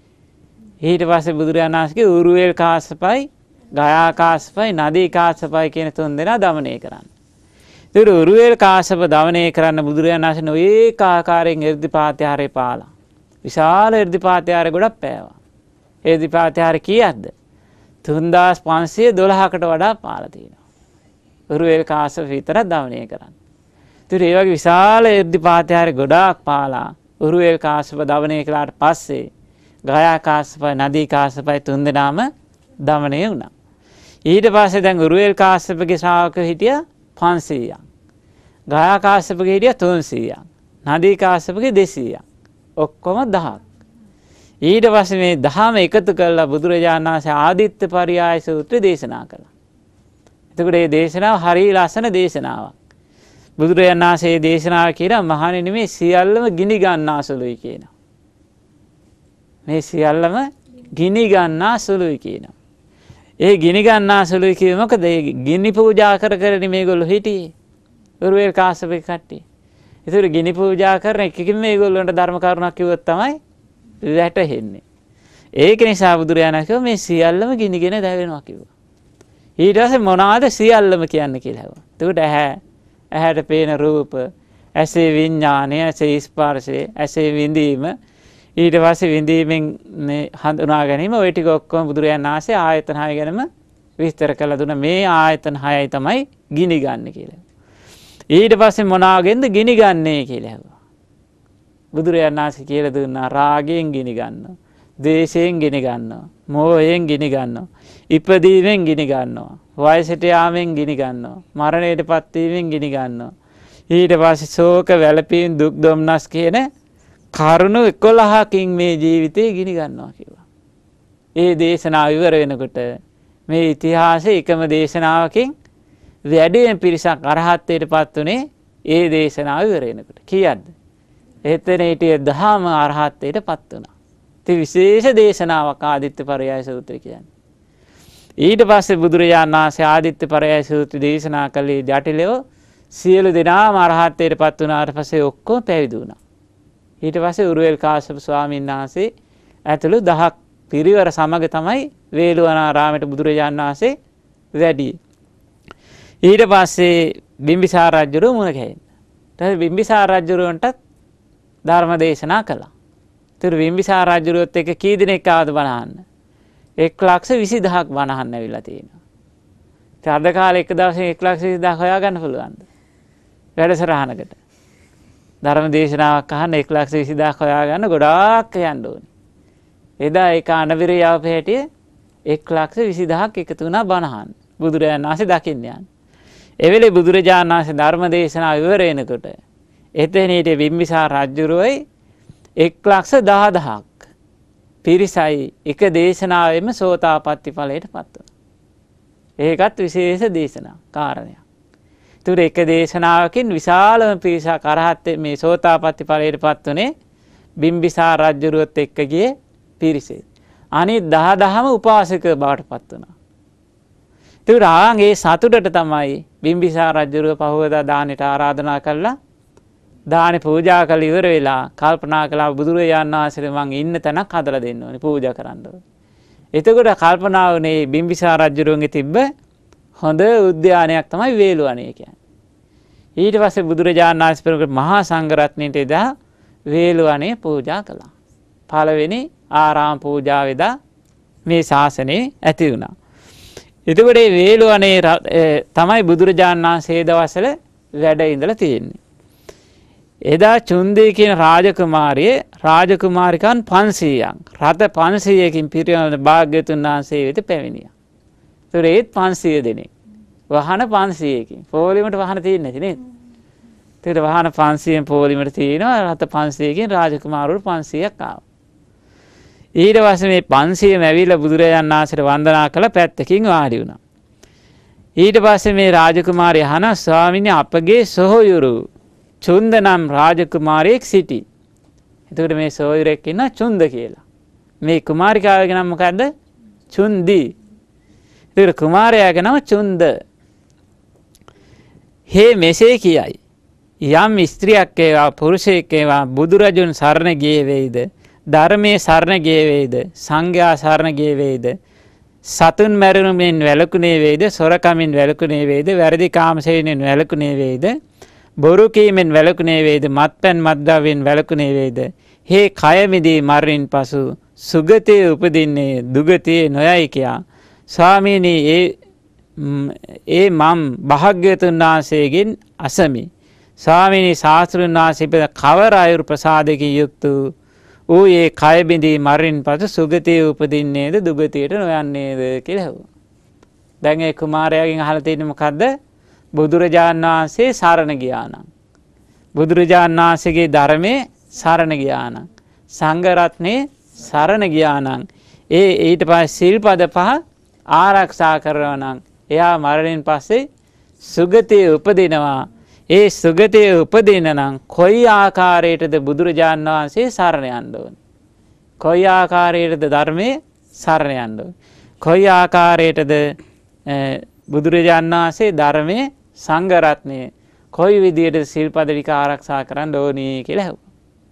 ඊට පස්සේ බුදුරජාණන් වහන්සේගේ උරුවේල් කාශ්‍යපයි, ගයා කාශ්‍යපයි, නදී කාශ්‍යපයි කියන තුන් දෙනා দমনය කරන්න. ඒතර උරුවේල් කාශ්‍යප দমনය කරන්න බුදුරජාණන් වහන්සේ නොඒක ආකාරයෙන් irdipaatiyare පාලා. විශාල irdipaatiyare ගොඩක් පෑවා. irdipaatiyare කීයක්ද? තුන්දාස් පන්සිය දොළහකට වඩා පාලා තියෙනවා. උරුවේල් කාශ්‍යප විතරක් দমনය කරන්න. ඒතර ඒ වගේ විශාල irdipaatiyare ගොඩාක් පාලා උරුවේල් කාශ්‍යප দমনය කළාට පස්සේ ගයා කාශ්‍යපයි නදී කාශ්‍යපයි තුන් දෙනාම দমনය වුණා. ඊට පස්සේ දැන් උරුවේල් කාශ්‍යපගේ ශ්‍රාවකයෝ හිටියා පන්සීයක්. ගයා කාශ්‍යපගේ හිටියා තුන්සීයක්. නදී කාශ්‍යපගේ දෙසීයක්. ඔක්කොම දහයක්. ඊට පස්සේ මේ දහම එකතු කරලා බුදුරජාණන් වහන්සේ ආදිත්ත පරියාය සූත්‍රය දේශනා කළා. එතකොට මේ දේශනාව හරිය ලස්සන දේශනාවක්. බුදුරජාණන් වහන්සේ මේ දේශනාව කියනවා මහණෙනි මේ සියල්ලම ගිනි ගන්නාසුලුයි කියනවා. මේ සියල්ලම ගිනි ගන්නාසුලුයි කියනවා. ඒ ගිනි ගන්නාසුලුයි කියේ මොකද? ඒ ගිනි පූජා කර කර මේගොල්ලෝ හිටියේ. උරුවේල් කාශ්‍යපේ කට්ටිය. ඒතර ගිනි පූජා කරන එකකින් මේගොල්ලන්ට ධර්ම කරුණක් කිව්වොත් තමයි වැටහෙන්නේ. ඒක නිසා බුදුරජාණන් කිව්වා මේ සියල්ලම ගිනිගෙන දැවෙනවා කිව්වා. ඊට පස්සේ මොනවාද සියල්ලම කියන්නේ කියලා හුවා. එතකොට ඇහැ, ඇහැට පේන රූප, ඇසේ විඥානය, ඇසේ ස්පර්ශය, ඇසේ විඳීම, ඊට පස්සේ විඳීමෙන් මේ හඳුනා ගැනීම, ওই ටික ඔක්කොම බුදුරජාණන් වහන්සේ ආයතන හය ගැනම විස්තර කළා දුන්නා. මේ ආයතන හයයි තමයි ගිනි ගන්න කියලා. ඊට පස්සේ මොනවාගෙන්ද ගිනි ගන්නේ කියලා හුවා. බුදුරජාණන් වහන්සේ කියලා දුන්නා රාගයෙන් ගිනි ගන්නවා, ද්වේෂයෙන් ගිනි ගන්නවා, මෝහයෙන් ගිනි ගන්නවා, ඉපදීමෙන් ගිනි ගන්නවා, වයසට යාමෙන් ගිනි ගන්නවා, මරණයට පත්වීමෙන් ගිනි ගන්නවා. ඊට පස්සේ ශෝක, වැළපීම්, දුක් දුම්නස් කියන කරුණු එකොළහකින් මේ ජීවිතේ ගිනි ගන්නවා කියලා. ඒ දේශනාව ඉවර වෙනකොට මේ ඉතිහාසයේ එකම දේශනාවකින් වැඩිම පිරිසක් අරහත්ත්වයට පත් උනේ ඒ දේශනාව ඉවර වෙනකොට. කීයක්ද? එතන හිටියේ දහම අරහත්ත්වයට පත් වුණා. ඒ විශේෂ දේශනාවක් ආදිත්ත පරයය සූත්‍රය කියන්නේ. ඊට පස්සේ බුදුරජාණන් වහන්සේ ආදිත්ත පරයය සූත්‍රය දේශනා කළේ ජටිලව සියලු දෙනාම අරහත්ත්වයට පත් වුණාට පස්සේ ඔක්කොම පැවිදි වුණා. ඊට පස්සේ උරුවෙල් කාශ්‍යප ස්වාමීන් වහන්සේ ඇතුළු දහක් පිරිවර සමග තමයි වේළුවනාරාමයට බුදුරජාණන් වහන්සේ වැඩි. ඊට පස්සේ බිම්බිසාර රජුරු මුණ ගැහෙන්න. ඊට බිම්බිසාර රජුරන්ටත් ධර්ම දේශනා කළා. ඒතර බිම්බිසාර රජුරුවත් එක්ක කී දිනක් ආවද බලන්න. එක් ලක්ෂ විසි දහසක් බණහන් ඇවිල්ලා තියෙනවා. ඉතින් අද කාලේ එක දවසේ එක් ලක්ෂ විසි දහසක් හොයාගන්න පුළුවන්ද? වැඩසටහනකට. ධර්ම දේශනාවක් අහන්න එක් ලක්ෂ විසි දහසක් හොයාගන්න ගොඩාක් යන්න ඕනේ. එදා ඒක අනබිර යාපේ හැටියේ එක් ලක්ෂ විසි දහසක් එකතු වුණා බණහන්. බුදුරජාණන් වහන්සේ දකින්න යන. එවෙලේ බුදුරජාණන් වහන්සේ ධර්ම දේශනාව ඉවර වෙනකොට එතන හිටිය බිම්බිසාර රජුරෝයි එක් ලක්ෂ දහදහසක් පිරිසයි එක දේශනාවෙම සෝතාපට්ටි ඵලයට පත් වුණා. ඒකත් විශේෂ දේශනා කාරණයක්. ඒතර එක දේශනාවකින් විශාලම පිරිසක් අරහත් මේ සෝතාපට්ටි ඵලයට පත් වුණේ බිම්බිසාර රජුරුවත් එක්ක ගියේ පිරිසේ. අනිත් දහදහම උපාසක බවට පත් වුණා. ඒතර ආන්ගේ සතුටට තමයි බිම්බිසාර රජුරුව පහවදා දානෙට ආරාධනා කළා. දානෙ පූජා කළ ඉවර වෙලා කල්පනා කළා බුදුරජාණන් වහන්සේට මං ඉන්න තැනක් හදලා දෙන්න ඕනේ පූජා කරන්න ඕනේ. එතකොට කල්පනා වුණේ බිම්බිසාර රජුරුවන්ගේ තිබ්බ හොඳ උද්‍යානයක් තමයි වේළුවනේ කියන්නේ. ඊට පස්සේ බුදුරජාණන් වහන්සේ පෙරකට මහා සංඝරත්නයට එදා වේළුවනේ පූජා කළා. පළවෙනි ආරාම පූජාවේදා මේ ශාසනය ඇති වුණා. එතකොට මේ වේළුවනේ තමයි බුදුරජාණන් වහන්සේ දවස්වල වැඩ ඉඳලා තියෙන්නේ. එදා චුන්දේ කියන රාජකුමාරිය රාජකුමාරිකන් පන්සීයක් රත පන්සීයකින් පිරිනමන භාග්‍යතුන් වහන්සේ වෙත පැමිණියා. ඒතර ඒත් පන්සීය දෙනෙක්. වහන පන්සීයකින්. පොලිමට වහන තියෙන්නේ නැති නේද? ඒතර වහන පන්සීයෙන් පොලිමට තියෙනවා රත පන්සීයකින් රාජකුමාරවරු පන්සීයක් ආවා. ඊට පස්සේ මේ පන්සීයම ඇවිල්ලා බුදුරජාණන් වහන්සේට වන්දනා කළ පැත්තකින් වාඩි වුණා. ඊට පස්සේ මේ රාජකුමාරිය අහනවා ස්වාමීනි අපගේ සොහොයුරු චුන්ද නම් රාජකුමාරියෙක් සිටි. එතකොට මේ සොහොයුරෙක් ඉන්නවා චුන්ද කියලා. මේ කුමාරිකාවගේ නම මොකද්ද? චුන්දි. ඒතර කුමාරයාගේ නම චුන්ද. හේ මෙසේ කියයි. යම් ස්ත්‍රියක් වේවා පුරුෂයෙක් වේවා බුදුරජුන් සරණ ගියේ වේද ධර්මයේ සරණ ගියේ වේද සංඝයා සරණ ගියේ වේද සතුන් මැරුණෙන් වැළකුණේ වේද සොරකමින් වැළකුණේ වේද වැරදි කාමසේනෙන් වැළකුණේ වේද බොරු කීමෙන් වැළකුණේ වේද මත්පැන් මත්ද්‍රව්‍යෙන් වැළකුණේ වේද හේ කය මිදී මරණින් පසු සුගතියේ උපදින්නේ දුගතියේ නොයයි කියා ස්වාමීනි ඒ ඒ මම් භාග්‍යවතුන් වහන්සේගෙන් අසමි. ස්වාමීනි ශාස්ත්‍රඥ වහන්සේ කවර ආයුර් ප්‍රසාදකින් යුක්ත ඌ ඒ කය බිඳී මරණින් පසු සුගතියේ උපදින්නේද දුගතියට නොයන්නේද කියලා ඇහුවා. දැන් ඒ කුමාරයාගෙන් අහලා තියෙන්නේ මොකද්ද? බුදුරජාණන් වහන්සේ සරණ ගියා නම් බුදුරජාණන් වහන්සේගේ ධර්මයේ සරණ ගියා නම් සංඝ රත්නේ සරණ ගියා නම් ඒ ඊට පස්සේ සිල්පද පහ ආරක්ෂා කරනවා නම් එයා මරණයෙන් පස්සේ සුගතියේ උපදිනවා. ඒ සුගතියේ උපදින නම් කොයි ආකාරයටද බුදුරජාණන් වහන්සේ සරණ යන්න ඕනේ? කොයි ආකාරයටද ධර්මයේ සරණ යන්න ඕනේ? කොයි ආකාරයටද බුදුරජාණන් වහන්සේ ධර්මයේ සංඝ රත්නය කොයි විදියට සිල්පද ටික ආරක්ෂා කරන්න ඕනේ කියලා ඇහුවා.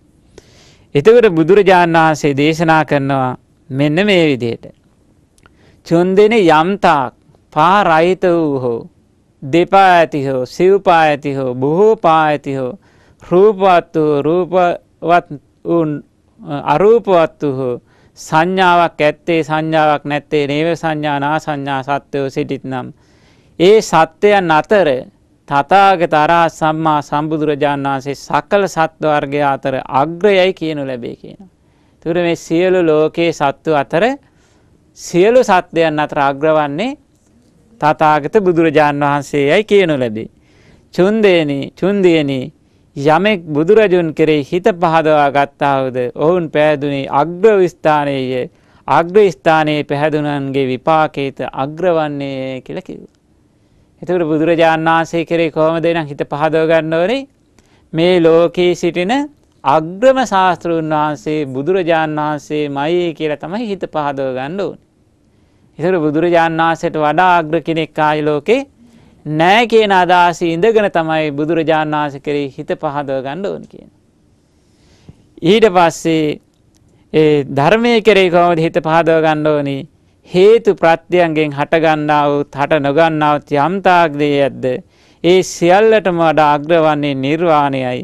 එතකොට බුදුරජාණන් වහන්සේ දේශනා කරනවා මෙන්න මේ විදියට. චුන්දෙනි යම්තාක් පා රහිත වූ හෝ දෙපා ඇති හෝ සිව්පා ඇති හෝ බොහෝ පා ඇති හෝ රූපවත් වූ රූපවත් වූ අරූපවත් වූ සංඥාවක් ඇත්තේ සංඥාවක් නැත්තේ නේව සංඥා නා සංඥා සත්‍යෝ සිටිත්නම් ඒ සත්‍යයන් අතර තථාගත අරහත් සම්මා සම්බුදුරජාණන් වහන්සේ සකල සත්ව වර්ගය අතර අග්‍රයයි කියනු ලැබේ කියනවා. ඒතර මේ සියලු ලෝකේ සත්ව අතර සියලු සත්වයන් අතර අග්‍රවන්නේ තථාගත බුදුරජාණන් වහන්සේයයි කියනු ලැබේ. චුන්දේනි චුන්දියනි යමෙක් බුදුරජුන් කෙරෙහි හිත පහදවා ගත්තාවද ඔවුන් පැහැදුනේ අග්‍ර ස්ථානයේය. අග්‍ර ස්ථානයේ පැහැදුනන්ගේ විපාකේත අග්‍රවන්නේ කියලා කිව්වා. එතකොට බුදුරජාණන් වහන්සේ කෙරෙහි කොහොමද එනම් හිත පහදව ගන්න ඕනේ? මේ ලෝකේ සිටින අග්‍රම ශාස්ත්‍රඥ වහන්සේ බුදුරජාණන් වහන්සේමයි කියලා තමයි හිත පහදව ගන්න ඕනේ. ඒතර බුදුරජාණන් වහන්සේට වඩා අග්‍ර කෙනෙක් ආයි ලෝකේ නැහැ කියන අදහස ඉඳගෙන තමයි බුදුරජාණන් වහන්සේ කෙරෙහි හිත පහදව ගන්න ඕනේ කියන. ඊට පස්සේ ඒ ධර්මයේ කෙරෙහි කොහොමද හිත පහදව ගන්න ඕනේ? හේතු ප්‍රත්‍යයෙන් හට ගන්නා වූ හට නොගන්නා වූ යම් තාක් දේයක්ද ඒ සියල්ලටම වඩා අග්‍රවන්නේ නිර්වාණයයි.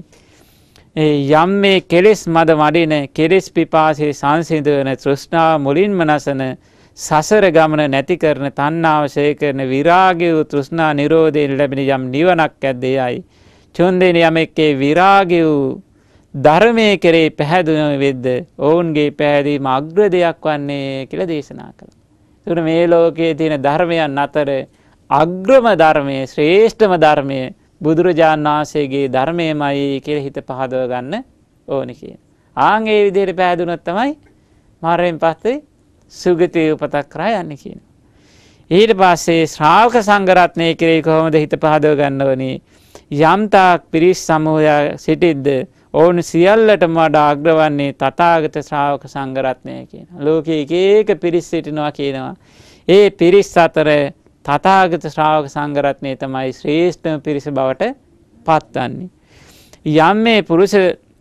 ඒ යම් මේ කෙලෙස් මද මඩින කෙලෙස් පිපාසයේ සංසිඳවන තෘෂ්ණාව මුලින්ම නැසන සසර ගමන නැති කරන තණ්හාව ඡය කරන විරාගය වූ තෘෂ්ණා නිරෝධයෙන් ලැබෙන යම් නිවනක් ඇද්දේයයි. චොන්දේන යමෙක්ගේ විරාගය වූ ධර්මයේ කෙරේ පැහැදුන වෙද්ද ඔවුන්ගේ පැහැදීම අග්‍ර දෙයක් වන්නේ කියලා දේශනා කළා. ඒකට මේ ලෝකයේ තියෙන ධර්මයන් අතර අග්‍රම ධර්මයේ ශ්‍රේෂ්ඨම ධර්මයේ බුදුරජාණන් වහන්සේගේ ධර්මයමයි කියලා හිත පහදව ගන්න ඕනේ කියන. ආන් ඒ විදිහට පැහැදුනොත් තමයි මාරෙන් පස්සේ සුගති උපතක් කරා යන්නේ කියනවා. ඊට පස්සේ ශ්‍රාවක සංඝ රත්නයේ කෙරෙහි කොහොමද හිත පහදව ගන්න ඕනේ? යම්තාක් පිරිස් සමූහය සිටිද්ද ඔවුන් සියල්ලටම වඩා අග්‍රවන්නේ තථාගත ශ්‍රාවක සංඝ රත්නය කියනවා. ලෝකයේ එක එක පිරිස් සිටිනවා කියනවා. ඒ පිරිස් අතර තථාගත ශ්‍රාවක සංඝ රත්නය තමයි ශ්‍රේෂ්ඨම පිරිස බවට පත්වන්නේ. යම් මේ පුරුෂ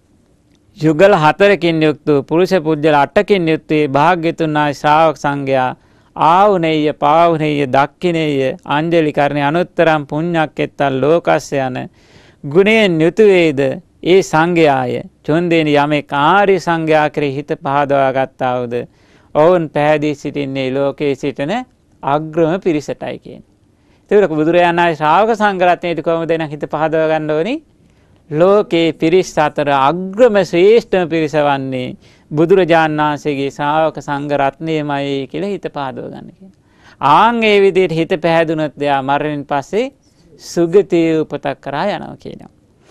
යුගල හතරකින් යුක්ත පුරුෂ පුජ්‍යල අටකින් යුක්ත භාග්‍යතුන් වහන්සේ ශ්‍රාවක සංඝයා ආවුනේය පාවුනේය දක්ඛිනේය අංජලි කරණේ අනුත්තරම් පුඤ්ඤක්කෙත්තල් ලෝකස්ස යන ගුණයෙන් යුතු වේද ඒ සංඝයාය. චොන්දේන යමෙක් ආර්ය සංඝයා කෙරෙහි හිත පහදවා ගත්තා වූද ඔවුන් පැහැදී සිටින්නේ ලෝකයේ සිටින අග්‍රම පිරිසටයි කියන්නේ. ඒකට බුදුරජාණන් වහන්සේ ශ්‍රාවක සංඝ රත්නයට කොහොමද එන හිත පහදව ගන්න ඕනි? ලෝකේ පිරිස් අතර අග්‍රම ශ්‍රේෂ්ඨම පිරිස වන්නේ බුදුරජාණන් වහන්සේගේ ශ්‍රාවක සංඝ රත්නයමයි කියලා හිත පහදව ගන්න කියනවා. ආන් ඒ විදිහට හිත පැහැදුනොත් එයා මරණයෙන් පස්සේ සුගතිය උපතක් කරා යනවා කියනවා.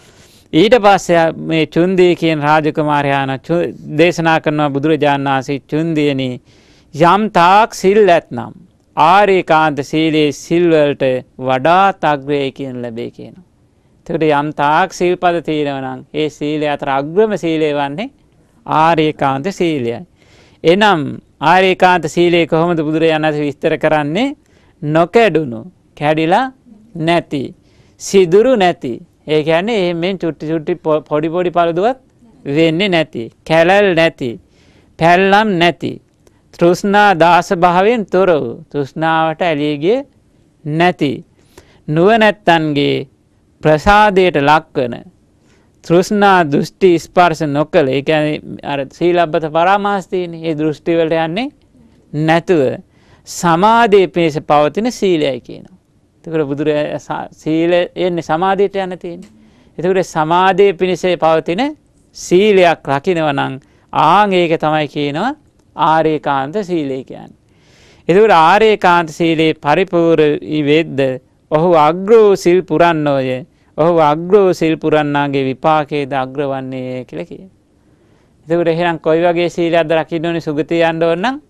ඊට පස්සේ මේ චුන්දී කියන රාජකුමාරයාන දේශනා කරනවා බුදුරජාණන් වහන්සේ චුන්දියනි යම් තාක් සිල් ඇතනම් ආරේකාන්ත සීලේ සිල් වලට වඩාත් අග්‍රය කියන ලැබේ කියනවා. එතකොට යම් තාක් සීල්පද තියෙනවා නම් ඒ සීලය අතර අග්‍රම සීලය වන්නේ ආරේකාන්ත සීලයයි. එනම් ආරේකාන්ත සීලය කොහොමද බුදුරජාණන් වහන්සේ විස්තර කරන්නේ? නොකැඩුණු, කැඩිලා නැති, සිදුරු නැති. ඒ කියන්නේ එහෙම චුට්ටි චුට්ටි පොඩි පොඩි පළදුවක් වෙන්නේ නැති, කැලල් නැති, පැල්ලම් නැති, තෘෂ්ණා දාස භාවයෙන් තොර වූ, තෘෂ්ණාවට ඇලී ගියේ නැති, නුවණැත්තන්ගේ ප්‍රසාදයට ලක්වන, තෘෂ්ණා දෘෂ්ටි ස්පර්ශ නොකළ, ඒ කියන්නේ අර සීලබ්බත පරාමාස තියෙන ඒ දෘෂ්ටි වලට යන්නේ නැතුව සමාධියේ පිණිස පවතින සීලයයි කියනවා. එතකොට බුදුරජාණන් සීල එන්නේ සමාධියට යන තියෙන්නේ. එතකොට සමාධියේ පිණිස පවතින සීලයක් රකින්නවා නම් ආන් ඒක තමයි කියනවා ආරේකාන්ත සීලය කියන්නේ. එතකොට ආරේකාන්ත සීලේ පරිපූර්ණ වෙද්ද ඔහු අග්‍ර සිල් පුරන්නෝය. ඔහු අග්‍ර සිල් පුරන්නාගේ විපාකයේද අග්‍රවන්නේ කියලා කියනවා. එතකොට එහෙනම් කොයි වගේ සීලයක්ද රකින්න ඕනේ සුගතිය යන්න ඕන නම්?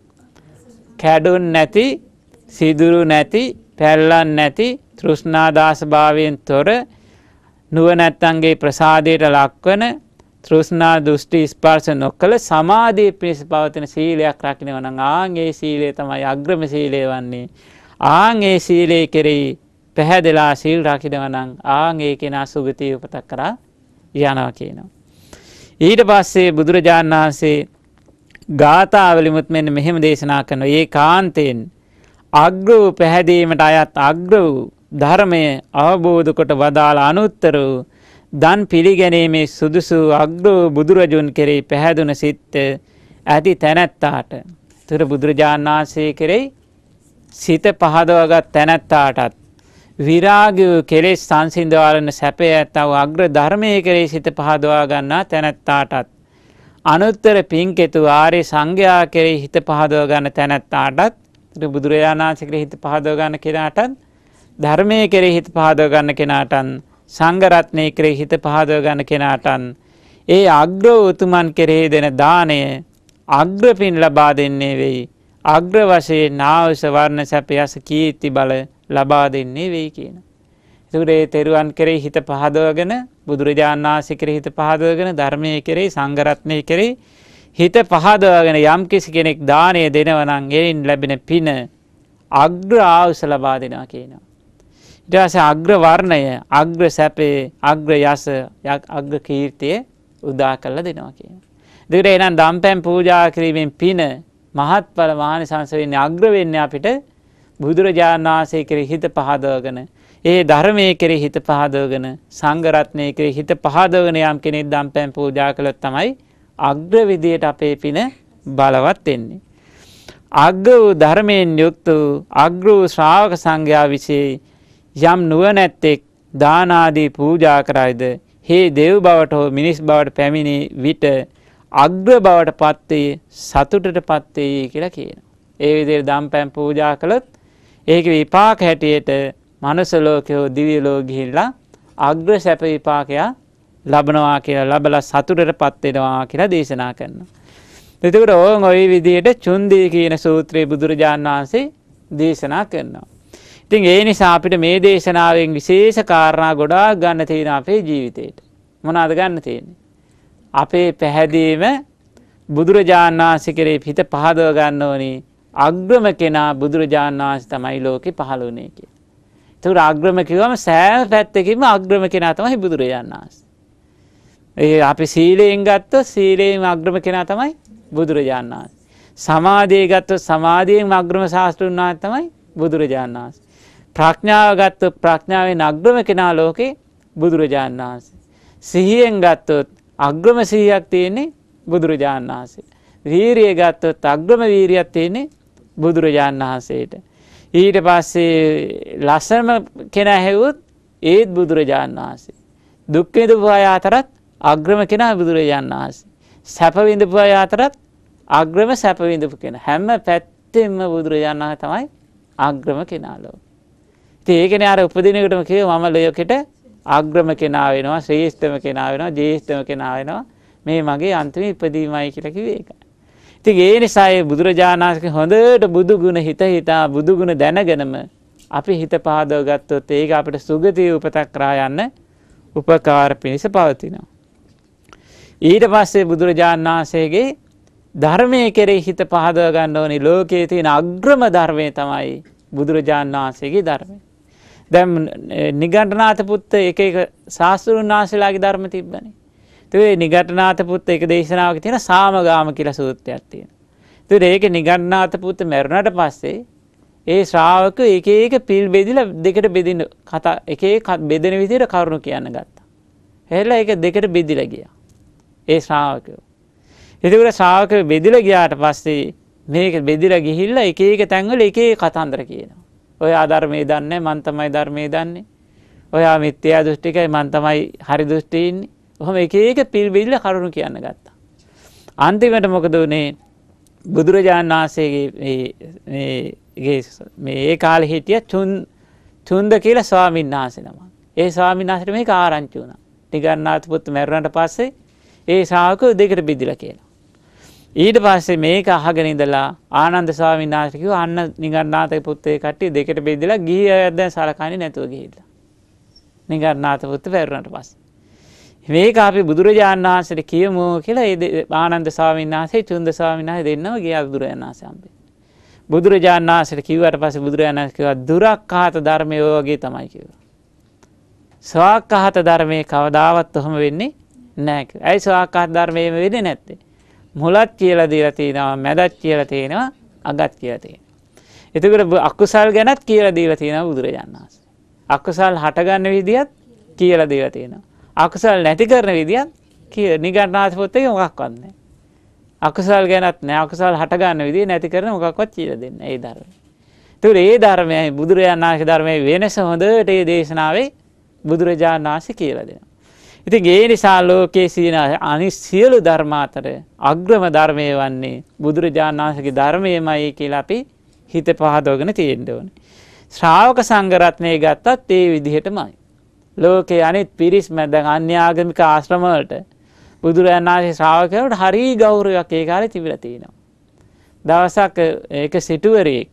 කැඩුන් නැති, සිදුරු නැති, පැල්ලන් නැති, තෘෂ්ණා දාස භාවයෙන් තොර, නුවණැත්තන්ගේ ප්‍රසාදයට ලක්වන, තෘෂ්ණා දෘෂ්ටි ස්පර්ශ නොකළ සමාධියේ පිණිස පවතින සීලයක් රකින්නවා නම් ආන් ඒ සීලය තමයි අග්‍රම සීලය වන්නේ. ආන් ඒ සීලයේ කෙරෙහි පැහැදලා සීල් රකින්නවා නම් ආන් ඒ කෙනා සුගතිය උපතක් කරා යනවා කියනවා. ඊට පස්සේ බුදුරජාණන් වහන්සේ ගාථාවලිමුත් මෙන්න මෙහෙම දේශනා කරනවා. ඒ කාන්තෙන් අග්‍ර වූ පැහැදීමට අයත් අග්‍ර වූ ධර්මය අවබෝධ කොට වදාළ අනුත්තර වූ දන් පිළිගැනීමේ සුදුසු අග්‍ර වූ බුදුරජුන් කෙරෙහි පැහැදුන සිත් ඇති තැනැත්තාට, තුර බුදුරජාණන් වහන්සේ කෙරෙහි සිත පහදවගත් තැනැත්තාටත්, විරාගය කෙලෙස් සංසිඳවන සැපය ඇත්තව අග්‍ර ධර්මයේ කෙරෙහි සිත පහදවා ගන්නා තැනැත්තාටත්, අනුත්තර පින්කෙතු ආර්ය සංඝයා කෙරෙහි හිත පහදව ගන්න තැනැත්තාටත්, බුදුරජාණන් වහන්සේ කෙරෙහි හිත පහදව ගන්න කෙනාටත්, ධර්මයේ කෙරෙහි හිත පහදව ගන්න කෙනාටත්, සංඝ රත්නයේ කෙරෙහි හිත පහදව ගන්න කෙනාටත් ඒ අග්‍ර උතුමන් කෙරෙහි දෙන දාණය අග්‍ර පින් ලබා දෙන්නේ වෙයි. අග්‍ර වශයෙන් නාවස වර්ණ සැපයස කීර්ති බල ලබා දෙන්නේ වෙයි කියන. ඒකට ඒ තෙරුවන් කෙරෙහි හිත පහදවගෙන, බුදුරජාණන් වහන්සේ කෙරෙහි හිත පහදවගෙන, ධර්මයේ කෙරෙහි, සංඝ රත්නයේ කෙරෙහි හිත පහදවගෙන යම් කිසි කෙනෙක් දාණය දෙනවා නම් එයින් ලැබෙන පින අග්‍ර ආවස ලබා දෙනවා කියනවා. ඊට පස්සේ අග්‍ර වර්ණය, අග්‍ර සැපේ, අග්‍ර යස, අග්‍ර කීර්තිය උදා කරලා දෙනවා කියනවා. දෙකට එහෙනම් දම්පැන් පූජා කිරීමෙන් පින මහත්ඵල මහානිසංස වෙන්නේ අග්‍ර වෙන්නේ අපිට බුදුරජාණන් වහන්සේ කෙරෙහි හිත පහදවගෙන ඒ ධර්මයේ කෙරෙහි හිත පහදවගෙන සංඝ රත්නයේ කෙරෙහි හිත පහදවගෙන යම් කෙනෙක් දම්පැන් පූජා කළොත් තමයි අග්‍ර විදියට අපේ පින බලවත් වෙන්නේ. අග්‍ර වූ ධර්මයෙන් යුක්ත වූ අග්‍ර වූ ශ්‍රාවක සංඝයා විසේ යම් නුවණැත්තෙක් දාන ආදී පූජා කරයිද හේ දේව බවට හෝ මිනිස් බවට පැමිණි විට අග්‍ර බවට පත් වේ සතුටට පත් වේ කියලා කියනවා. ඒ විදිහට දම්පැන් පූජා කළොත් ඒක විපාක හැටියට මනුස්ස ලෝකයෝ දිව්‍ය ලෝක ගිහිල්ලා අග්‍ර සැප විපාකයක් ලබනවා කියලා ලබලා සතුටට පත් වෙනවා කියලා දේශනා කරනවා. එතකොට ඕන් ওই විදිහට චුන්දී කියන සූත්‍රයේ බුදුරජාණන් වහන්සේ දේශනා කරනවා. ඉතින් ඒ නිසා අපිට මේ දේශනාවෙන් විශේෂ කාරණා ගොඩාක් ගන්න තියෙනවා අපේ ජීවිතේට. මොනවද ගන්න තියෙන්නේ? අපේ පැහැදීම බුදුරජාණන් වහන්සේ කෙරෙහි හිත පහදව ගන්න ඕනි. අග්‍රම කෙනා බුදුරජාණන් වහන්සේ තමයි ලෝකේ පහළ වුණේ කියලා. ඒතකොට අග්‍රම කිව්වම සෑම පැත්තකින්ම අග්‍රම කෙනා තමයි බුදුරජාණන් වහන්සේ. ඒ අපි සීලයෙන් ගත්තොත් සීලයෙන් අග්‍රම කෙනා තමයි බුදුරජාණන් වහන්සේ. සමාධිය ගත්තොත් සමාධියෙන් අග්‍රම ශාස්ත්‍රඥ වහන්සේ තමයි බුදුරජාණන් වහන්සේ. ප්‍රඥාව ගත්තොත් ප්‍රඥාවෙන් අග්‍රම කෙනා ලෝකේ බුදුරජාණන් වහන්සේ. සිහියෙන් ගත්තොත් අග්‍රම සිහියක් තියෙන්නේ බුදුරජාණන් වහන්සේ. වීරිය ගත්තොත් අග්‍රම වීරියක් තියෙන්නේ බුදුරජාණන් වහන්සේට. ඊට පස්සේ ලස්සනම කෙනා හැවුවොත් ඒත් බුදුරජාණන් වහන්සේ. දුක් විඳපු අය අතරත් අග්‍රම කෙනා බුදුරජාණන් වහන්සේ. සැප විඳපු අය අතරත් අග්‍රම සැප විඳපු කෙනා. හැම පැත්තෙම බුදුරජාණන් වහන්සේ තමයි අග්‍රම කෙනා ලෝකේ. ඉතින් ඒකනේ අර උපදිනකොටම කිව්ව මම ලෝකෙට අග්‍රම කෙනා වෙනවා, ශ්‍රේෂ්ඨම කෙනා වෙනවා, ජේෂ්ඨම කෙනා වෙනවා. මේ මගේ අන්තිම ඉපදීමයි කියලා කිව්වේ ඒකයි. ඉතින් ඒ නිසා ඒ බුදුරජාණන් වහන්සේ හොඳට බුදු ගුණ හිත හිතා බුදු ගුණ දැනගෙනම අපි හිත පහදව ගත්තොත් ඒක අපිට සුගතිය උපතක් කරා යන්න උපකාර පිණිස පවතිනවා. ඊට පස්සේ බුදුරජාණන් වහන්සේගේ ධර්මයේ කෙරෙහි හිත පහදව ගන්න ඕනි. ලෝකයේ තියෙන අග්‍රම ධර්මය තමයි බුදුරජාණන් වහන්සේගේ ධර්මය. දැන් නිගණ්ඨනාථ පුත්ත එක එක ශාස්ත්‍රඥ වහන්සේලාගේ ධර්ම තිබ්බනේ. ඒ නිගණ්ඨනාථ පුත්ත එක දේශනාවක තියෙන සාමගාම කියලා සූත්‍රයක් තියෙනවා. ඒතකොට ඒකේ නිගණ්ඨනාථ පුත්ත මැරුණාට පස්සේ ඒ ශ්‍රාවක එක එක පිල් බෙදිලා දෙකට බෙදින කතා එක එක බෙදෙන විදිහට කරුණු කියන්න ගත්තා. එහෙලා ඒක දෙකට බෙදිලා ගියා. ඒ ශ්‍රාවකයෝ. ඒකවල ශ්‍රාවකයෝ බෙදිලා ගියාට පස්සේ මේක බෙදිලා ගිහිල්ලා එක එක තැන්වල එක එක කතන්දර කියනවා. ඔයා ධර්මයේ දන්නේ මං තමයි ධර්මයේ දන්නේ. ඔයා මිත්‍යා දෘෂ්ටිකයි මං තමයි හරි දෘෂ්ටියේ ඉන්නේ. ඔහොම එක එක පිල් බෙදිලා කරුණු කියන්න ගත්තා. අන්තිමට මොකද උනේ? බුදුරජාණන් වහන්සේගේ මේ මේ ඒ කාලේ හිටිය චුන් චුන්ද කියලා ස්වාමීන් වහන්සේ නම. ඒ ස්වාමීන් වහන්සේට මේක ආරංචි වුණා. නිගණ්ඨනාථ පුත් මැරුණාට පස්සේ ඒ ශ්‍රාවකයෝ දෙකට බෙදිලා කියලා. ඊට පස්සේ මේක අහගෙන ඉඳලා ආනන්ද ස්වාමීන් වහන්සේ කිව්වා අන්න නිගණ්ඨනාථ පුත්තේ කට්ටිය දෙකට බෙදලා ගිහි අය දැන් සලකන්නේ නැතුව ගිහිල්ලා. නිගණ්ඨනාථ පුත් මැරුණාට පස්සේ මේක අපි බුදුරජාණන් වහන්සේට කියමු කියලා ඒ ආනන්ද ස්වාමීන් වහන්සේ චුන්ද ස්වාමීන් වහන්සේ දෙන්නම ගියා බුදුරජාණන් වහන්සේ හම්බෙන්න. බුදුරජාණන් වහන්සේට කිව්වට පස්සේ බුදුරජාණන් වහන්සේ කිව්වා දුරක්ඛාත ධර්මයේ වගේ තමයි කිව්වා. ස්වාක්ඛාත ධර්මයේ කවදාවත් ඔහොම වෙන්නේ නැහැ කිව්වා. ඇයි ස්වාක්ඛාත ධර්මයේ වෙන්නේ නැත්තේ? මුලත් කියලා දීලා තියෙනවා, මැදත් කියලා තියෙනවා, අගත් කියලා තියෙනවා. එතකොට අකුසල් ගැනත් කියලා දීලා තියෙනවා බුදුරජාණන් වහන්සේ. අකුසල් හටගන්න විදියත් කියලා දීලා තියෙනවා. අකුසල් නැති කරන විදියත් කිය නිගණ්ඨනාථ පොතේ මොකක්වත් නැහැ. අකුසල් ගැනත් නැහැ. අකුසල් හට ගන්න විදිය නැති කරන මොකක්වත් කියලා දෙන්නේ ඒ ධර්මය. ඒතකොට ඒ ධර්මයයි බුදුරජාණන් වහන්සේ ධර්මයේ වෙනස හොඳට ඒ දේශනාවේ බුදුරජාණන් වහන්සේ කියලා දෙනවා. ඉතින් ඒ නිසා ලෝකයේ සියන අනිත් සියලු ධර්ම අතර අග්‍රම ධර්මය වන්නේ බුදුරජාණන් වහන්සේගේ ධර්මයමයි කියලා අපි හිත පහදවගෙන තියෙන්න ඕනේ. ශ්‍රාවක සංඝ රත්නය ගත්තත් ඒ විදිහටමයි. ලෝකේ අනිත් පිරිස් මැදන් අන්‍යාගමික ආශ්‍රම වලට බුදුරජාණන් වහන්සේ ශ්‍රාවකයන්ට හරි ගෞරවයක් ඒ කාලේ තිබිලා තියෙනවා. දවසක් ඒක සිටුවරයෙක්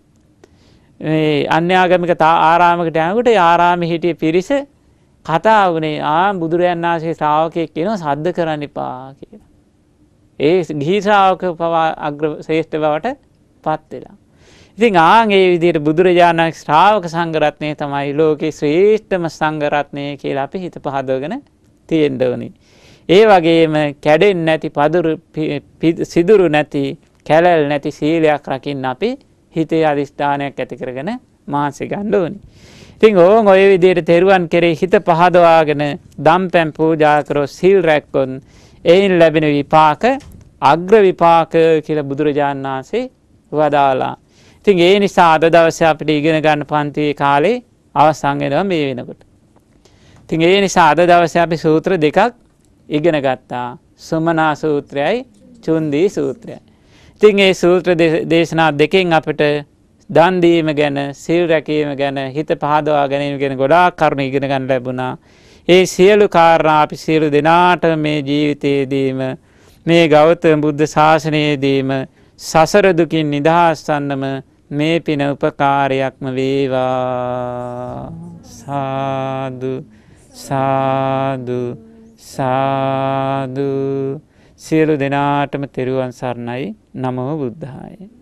මේ අන්‍යාගමික ආරාමයකට යනකොට ඒ ආරාමේ හිටිය පිරිස කතා වුණේ ආ බුදුරජාණන් වහන්සේ ශ්‍රාවකයෙක් කියනවා සද්ද කරන්න එපා කියලා. ඒ ගිහි ශ්‍රාවකව පවා අග්‍ර ශ්‍රේෂ්ඨ බවට පත් වෙලා. ඉතින් ආන් ඒ විදිහට බුදුරජාණන් ශ්‍රාවක සංඝ රත්නය තමයි ලෝකේ ශ්‍රේෂ්ඨම සංඝ රත්නය කියලා අපි හිත පහදවගෙන තියෙන්න ඕනේ. ඒ වගේම කැඩෙන්නේ නැති පදුරු සිදුරු නැති කැලල් නැති සීලයක් රකින්න අපි හිතේ අදිස්ථානයක් ඇති කරගෙන මහන්සි ගන්න ඕනේ. ඉතින් ඕන් ඔය විදිහට තෙරුවන් කෙරේ හිත පහදවාගෙන දම්පැන් පූජා කරොත් සීල් රැක්කොත් එයින් ලැබෙන විපාක අග්‍ර විපාක කියලා බුදුරජාණන් වහන්සේ වදාලා. ඉතින් ඒ නිසා අද දවසේ අපිට ඉගෙන ගන්න පන්තියේ කාලේ අවසන් වෙනවා මේ වෙනකොට. ඉතින් ඒ නිසා අද දවසේ අපි සූත්‍ර දෙකක් ඉගෙන ගත්තා. සුමනා සූත්‍රයයි චුන්දී සූත්‍රයයි. ඉතින් මේ සූත්‍ර දේශනා දෙකෙන් අපිට දන් දීම ගැන, සීල් රැකීම ගැන, හිත පහදවා ගැනීම ගැන ගොඩාක් කරුණු ඉගෙන ගන්න ලැබුණා. ඒ සියලු කාරණා අපි සියලු දෙනාට මේ ජීවිතයේදීම මේ ගෞතම බුද්ධ ශාසනයේදීම සසර දුකින් නිදහස් වන්නම මේ පින උපකාරයක්ම වේවා. සාදු සාදු සාදු. සියලු දෙනාටම තෙරුවන් සරණයි. නමෝ බුද්ධාය.